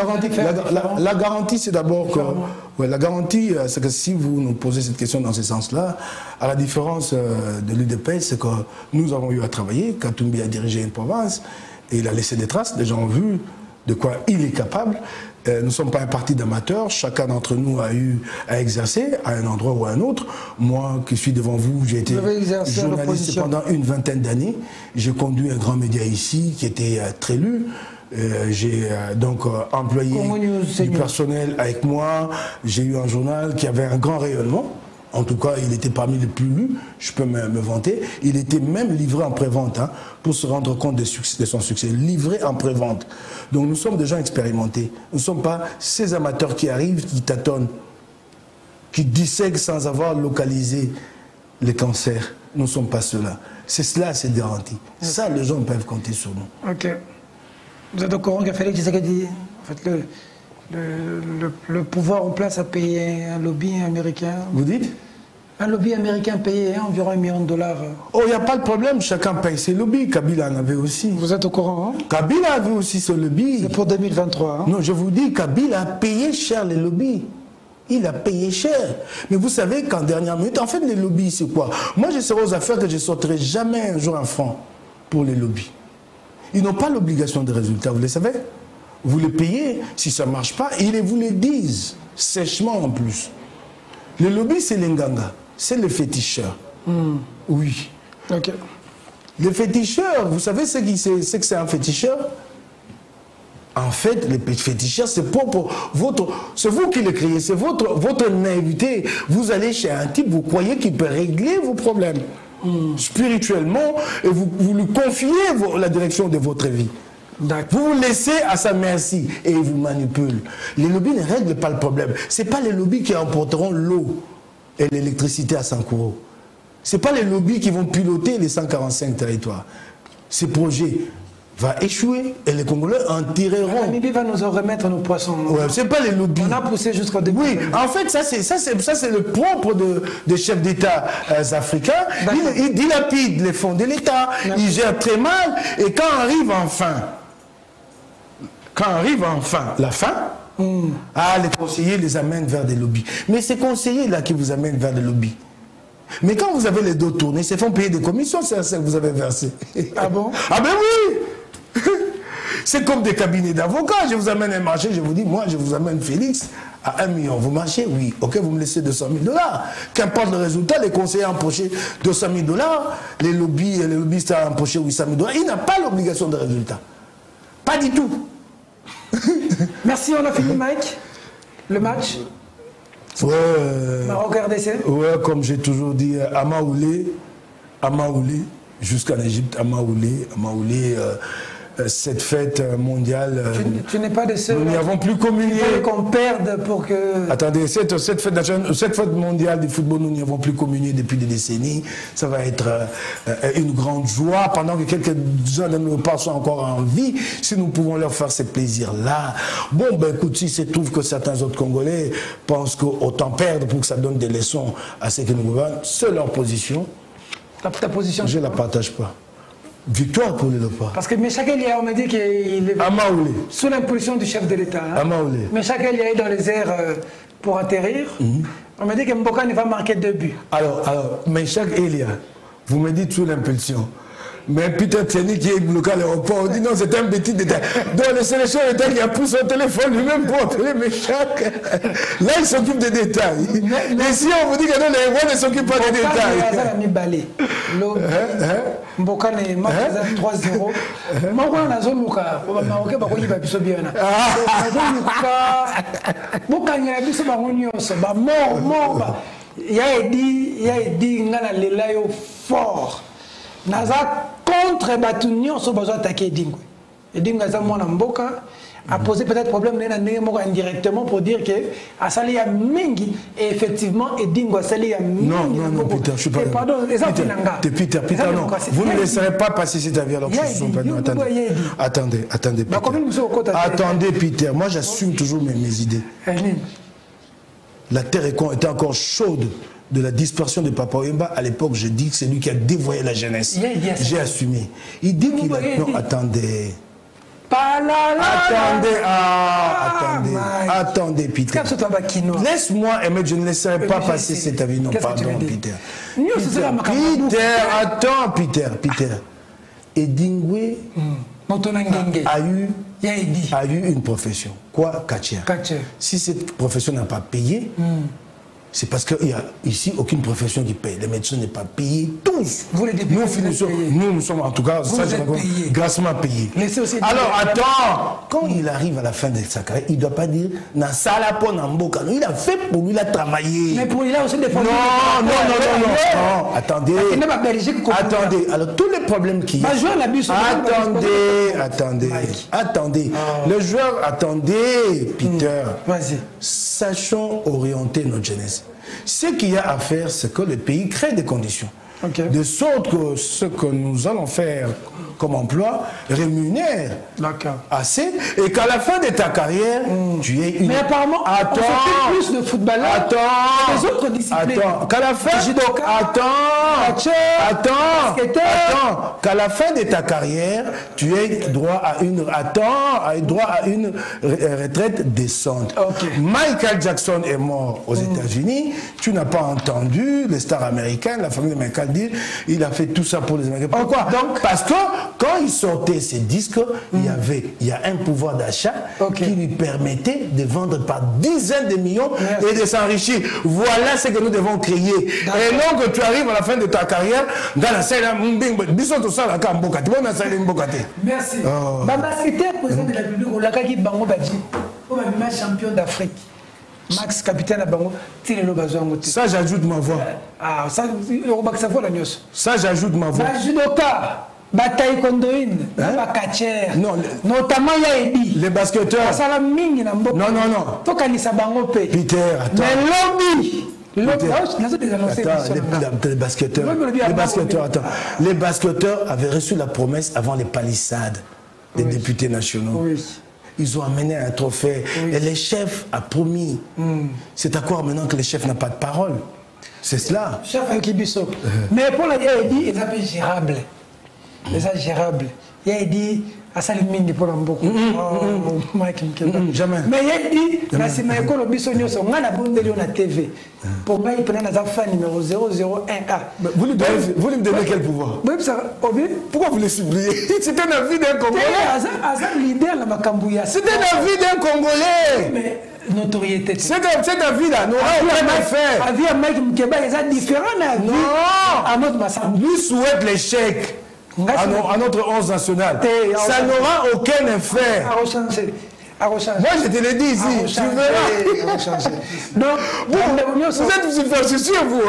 La garantie, c'est d'abord que... la garantie, c'est que si vous nous posez cette question dans ce sens-là, à la différence de l'UDPS, c'est que nous avons eu à travailler, Katumbi a dirigé une province, et il a laissé des traces, les gens ont vu de quoi il est capable. Nous ne sommes pas un parti d'amateurs, chacun d'entre nous a eu à exercer à un endroit ou à un autre. Moi qui suis devant vous, j'ai été journaliste pendant une vingtaine d'années. J'ai conduit un grand média ici qui était très lu. J'ai donc employé du personnel avec moi. J'ai eu un journal qui avait un grand rayonnement. En tout cas, il était parmi les plus lus, je peux me vanter. Il était même livré en pré-vente, hein, pour se rendre compte de son succès. Livré en pré-vente. Donc nous sommes des gens expérimentés. Nous ne sommes pas ces amateurs qui arrivent, qui tâtonnent, qui dissèquent sans avoir localisé les cancers. Nous ne sommes pas ceux-là. C'est cela, c'est garanti. Ça, les gens peuvent compter sur nous. Ok. Vous êtes au courant que Félix Tshisekedi, en fait, le pouvoir en place a payé un lobby américain. Vous dites? Un lobby américain payé environ $1 million. Oh, il n'y a pas de problème, chacun paye ses lobbies. Kabila en avait aussi. Vous êtes au courant, hein? Kabila avait aussi ce lobby. C'est pour 2023. Hein? Non, je vous dis, Kabila a payé cher les lobbies. Il a payé cher. Mais vous savez qu'en dernière minute, en fait, les lobbies, c'est quoi? Moi, je serai aux affaires que je ne sortirai jamais un jour un franc pour les lobbies. Ils n'ont pas l'obligation de résultat, vous le savez? Vous les payez, si ça ne marche pas, ils vous le disent, sèchement en plus. Le lobby, c'est l'Nganga, c'est le féticheur. Oui. Ok. Le féticheur, vous savez ce que c'est un féticheur? En fait, le féticheur, c'est c'est vous qui le créez, c'est votre naïveté. Vous allez chez un type, vous croyez qu'il peut régler vos problèmes spirituellement, et vous lui confiez la direction de votre vie. Vous vous laissez à sa merci et il vous manipule. Les lobbies ne règlent pas le problème. Ce n'est pas les lobbies qui emporteront l'eau et l'électricité à Sankoro. Ce n'est pas les lobbies qui vont piloter les 145 territoires. Ces projets va échouer et les Congolais en tireront. Namibie va nous remettre nos poissons. Ouais, c'est pas les lobbies. On a poussé jusqu'au début. Oui, en fait, ça c'est le propre des chefs d'État africains. Ils dilapident les fonds de l'État, ils gèrent très mal, et quand arrive enfin la fin, les conseillers les amènent vers des lobbies. Mais ces conseillers-là qui vous amènent vers des lobbies, mais quand vous avez les dos tournés, ils se font payer des commissions, c'est ça que vous avez versé. Ah bon? Ah ben oui. C'est comme des cabinets d'avocats. Je vous amène un marché, je vous dis, moi je vous amène Félix à 1 million. Vous marchez? Oui. Ok, vous me laissez 200 000 $. Qu'importe le résultat, les conseillers ont empoché 200 000 $, les lobbyistes ont empoché 800 000 $. Il n'a pas l'obligation de résultat. Pas du tout. Merci, on a fini, Mike. Le match Maroc RDC. Ouais, comme j'ai toujours dit, Amaoulé, jusqu'en Égypte, Amaoulé, cette fête mondiale. Tu n'es pas de ceux. Nous n'y avons plus communié. Il faut qu'on perde pour que. Attendez, cette fête mondiale du football, nous n'y avons plus communié depuis des décennies. Ça va être une grande joie pendant que quelques-uns de nos parents sont encore en vie. Si nous pouvons leur faire ce plaisir-là. Bon, ben écoute, si se trouve que certains autres Congolais pensent qu'autant perdre pour que ça donne des leçons à ceux qui nous gouvernent, c'est leur position. Ta position? Je ne la partage pas. Victoire pour le Léopard. Parce que Meshak Elia, on m'a dit qu'il est sous l'impulsion du chef de l'État. Amaoulé. Meshak Elia est dans les airs pour atterrir. On m'a dit que Mboka ne va marquer 2 buts. Alors, Meshak Elia, vous me dites sous l'impulsion. Mais Peter Tseni qui est bloqué à l'aéroport, on dit non, c'est un petit détail. Donc le sélection d'État qui a pris son téléphone lui-même pour appeler Meshak. Là, il s'occupe des détails. Mais si on vous dit que non, les héros ne s'occupent pas des détails. Mboka ne marque 3-0. Mboka na zoluka, Marocain ba ko yiba biso biana. Mboka ngela biso ba ngonyoso, ba mort ba. Ya edi ngana lela yo fort. Naza contre Batunion sur besoin d'attaquer Edingwe. Edingwe a mon Mboka a posé peut-être problème indirectement pour dire que a sali a mingi et effectivement Edingwe a sali a mingi. Non, Peter, je suis pas d'accord. Peter, non. Vous ne laisserez pas passer cet avis alors que je suis pas d'accord. Attendez, Peter. Attendez, Peter. Moi, j'assume toujours mes idées. La terre était encore chaude de la dispersion de Papa Wemba. À l'époque, je dis que c'est lui qui a dévoyé la jeunesse. J'ai assumé. Il dit qu'il a... Non, attendez. Attendez, Peter. Laisse-moi, Emmett, je ne laisserai pas passer cet avis. Non, pardon, Peter. Peter. Edingwe a eu une profession. Quoi? Catcher. Si cette profession n'a pas payé, c'est parce qu'il y a ici aucune profession qui paye. Les médecins n'est pas payés tous. Vous les députés, nous sommes en tout cas grassement payés. Alors attends, quand il arrive à la fin de sa carrière, il ne doit pas dire na sala po na mboka. Il a fait pour lui, il a travaillé. Mais pour lui, il a aussi défendu. Non. Attendez. Alors tous les problèmes qui. Attendez. Le joueur, Peter. Vas-y. Sachons orienter notre jeunesse. Ce qu'il y a à faire, c'est que le pays crée des conditions. De sorte que ce que nous allons faire comme emploi rémunère assez et qu'à la fin de ta carrière, tu aies une... Mais apparemment, on plus de footballeurs que les autres disciplines. Qu'à la fin... Qu'à la fin de ta carrière, tu aies droit à une... retraite décente. Michael Jackson est mort aux États-Unis. Tu n'as pas entendu les stars américaines, la famille de Michael dire il a fait tout ça pour les Américains. Pourquoi? Parce que quand il sortait ces disques, il y a un pouvoir d'achat qui lui permettait de vendre par dizaines de millions et de s'enrichir. Voilà ce que nous devons créer. Et non que tu arrives à la fin de ta carrière dans la salle Merci. C'était le président de la République, Olakaki Bango Badji, champion d'Afrique. Max, capitaine à Bango, ça j'ajoute ma voix. Ça j'ajoute ma voix. Bataille Kondoine, notamment Yaedi. Les basketteurs. Non. Peter, attends. Mais les basketteurs avaient reçu la promesse avant les palissades. des députés nationaux. Oui. Ils ont amené un trophée. Oui. Et les chefs a promis. C'est à quoi maintenant que les chefs n'ont pas de parole? C'est cela. Chef avec Ibiso. Mais pour la dit, ils appellent gérable. Les gérable. Il a dit, à ça, les mines pour l'embauche. Jamais. Mais il a dit, c'est ma école au Bisso, on a la bonne de la TV. Pour moi, il prend la fan numéro 001A. Vous lui donnez quel pouvoir? Pourquoi vous les suppliez? C'est un avis d'un Congolais. C'est un avis d'un Congolais. Mais notoriété. Cet avis-là n'aura aucun effet. Avis à Mike Mkeba, il est différent. Non. À notre massacre. Lui souhaite l'échec à notre 11 national. Ça n'aura aucun effet. À rechanger. Moi, je te l'ai dit ici. Tu verras. Donc, vous êtes superstitieux, vous.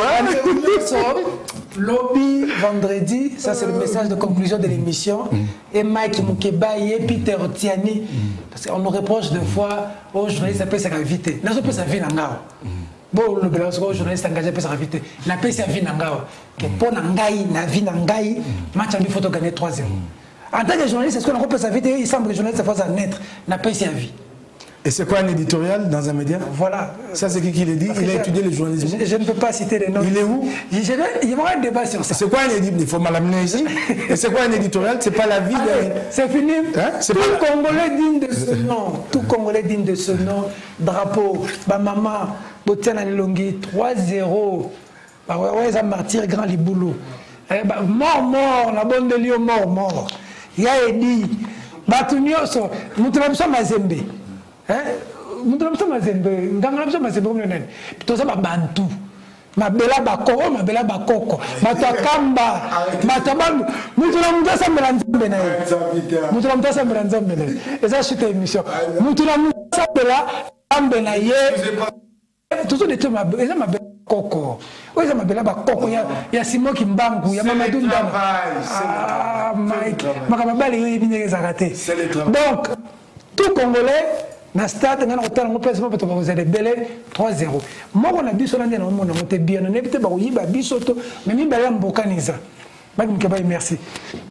Lobby, vendredi, ça c'est le message de conclusion de l'émission. Et Mike Mukeba et Peter Tiani. Parce qu'on nous reproche de fois aux journalistes, ça peut s'inviter. Nous sommes sa vie dans bon, le journaliste engagé peut s'inviter. La paix, c'est la vie dans que pour Nangaï, la vie Nangaï, match à lui, il faut gagner 3-0. En tant que journaliste, est-ce qu'on peut s'inviter? Il semble que le journaliste faut en être. La paix, c'est la vie. Et c'est quoi un éditorial dans un média? Voilà. Ça, c'est qui l'a dit? Il a étudié le journalisme. Je ne peux pas citer les noms. Il est où? Il y aura un débat sur ça. C'est quoi un éditorial? Il faut m'amener ici. Et c'est quoi un éditorial? C'est pas la vie de... C'est fini. Hein? Tout Congolais digne de ce nom. Tout Congolais digne de ce nom. Drapeau. Maman. Botiana Lilongi. 3-0. Ouais, ça martyr grand Liboulou. Mort. La bonne de Lyon, mort. Il y a dit. Batunioso. Nous sommes à Zembe. Nous sommes à Zembe. Nous sommes à Zembe. Nous sommes à Bantu. Mabela bakoko, mabela bakoko. Matakamba. Matabam. Nous sommes à Zembe. Nous sommes à Zembe. Et ça, c'est une émission. Nous sommes à Zembe. Toujours des trucs, ils ont ma belle coco. Oui, ils ont ma belle coco. Il y a Simon Kimbangu, il y a Mamadou Ndama. Ah, Mike. Donc, tout Congolais, na stade, on a un temps, vous avez belé 3-0. Moi, on a dit sur l'année, on a bien, on a évité, mais il y a un bocaniza. Merci.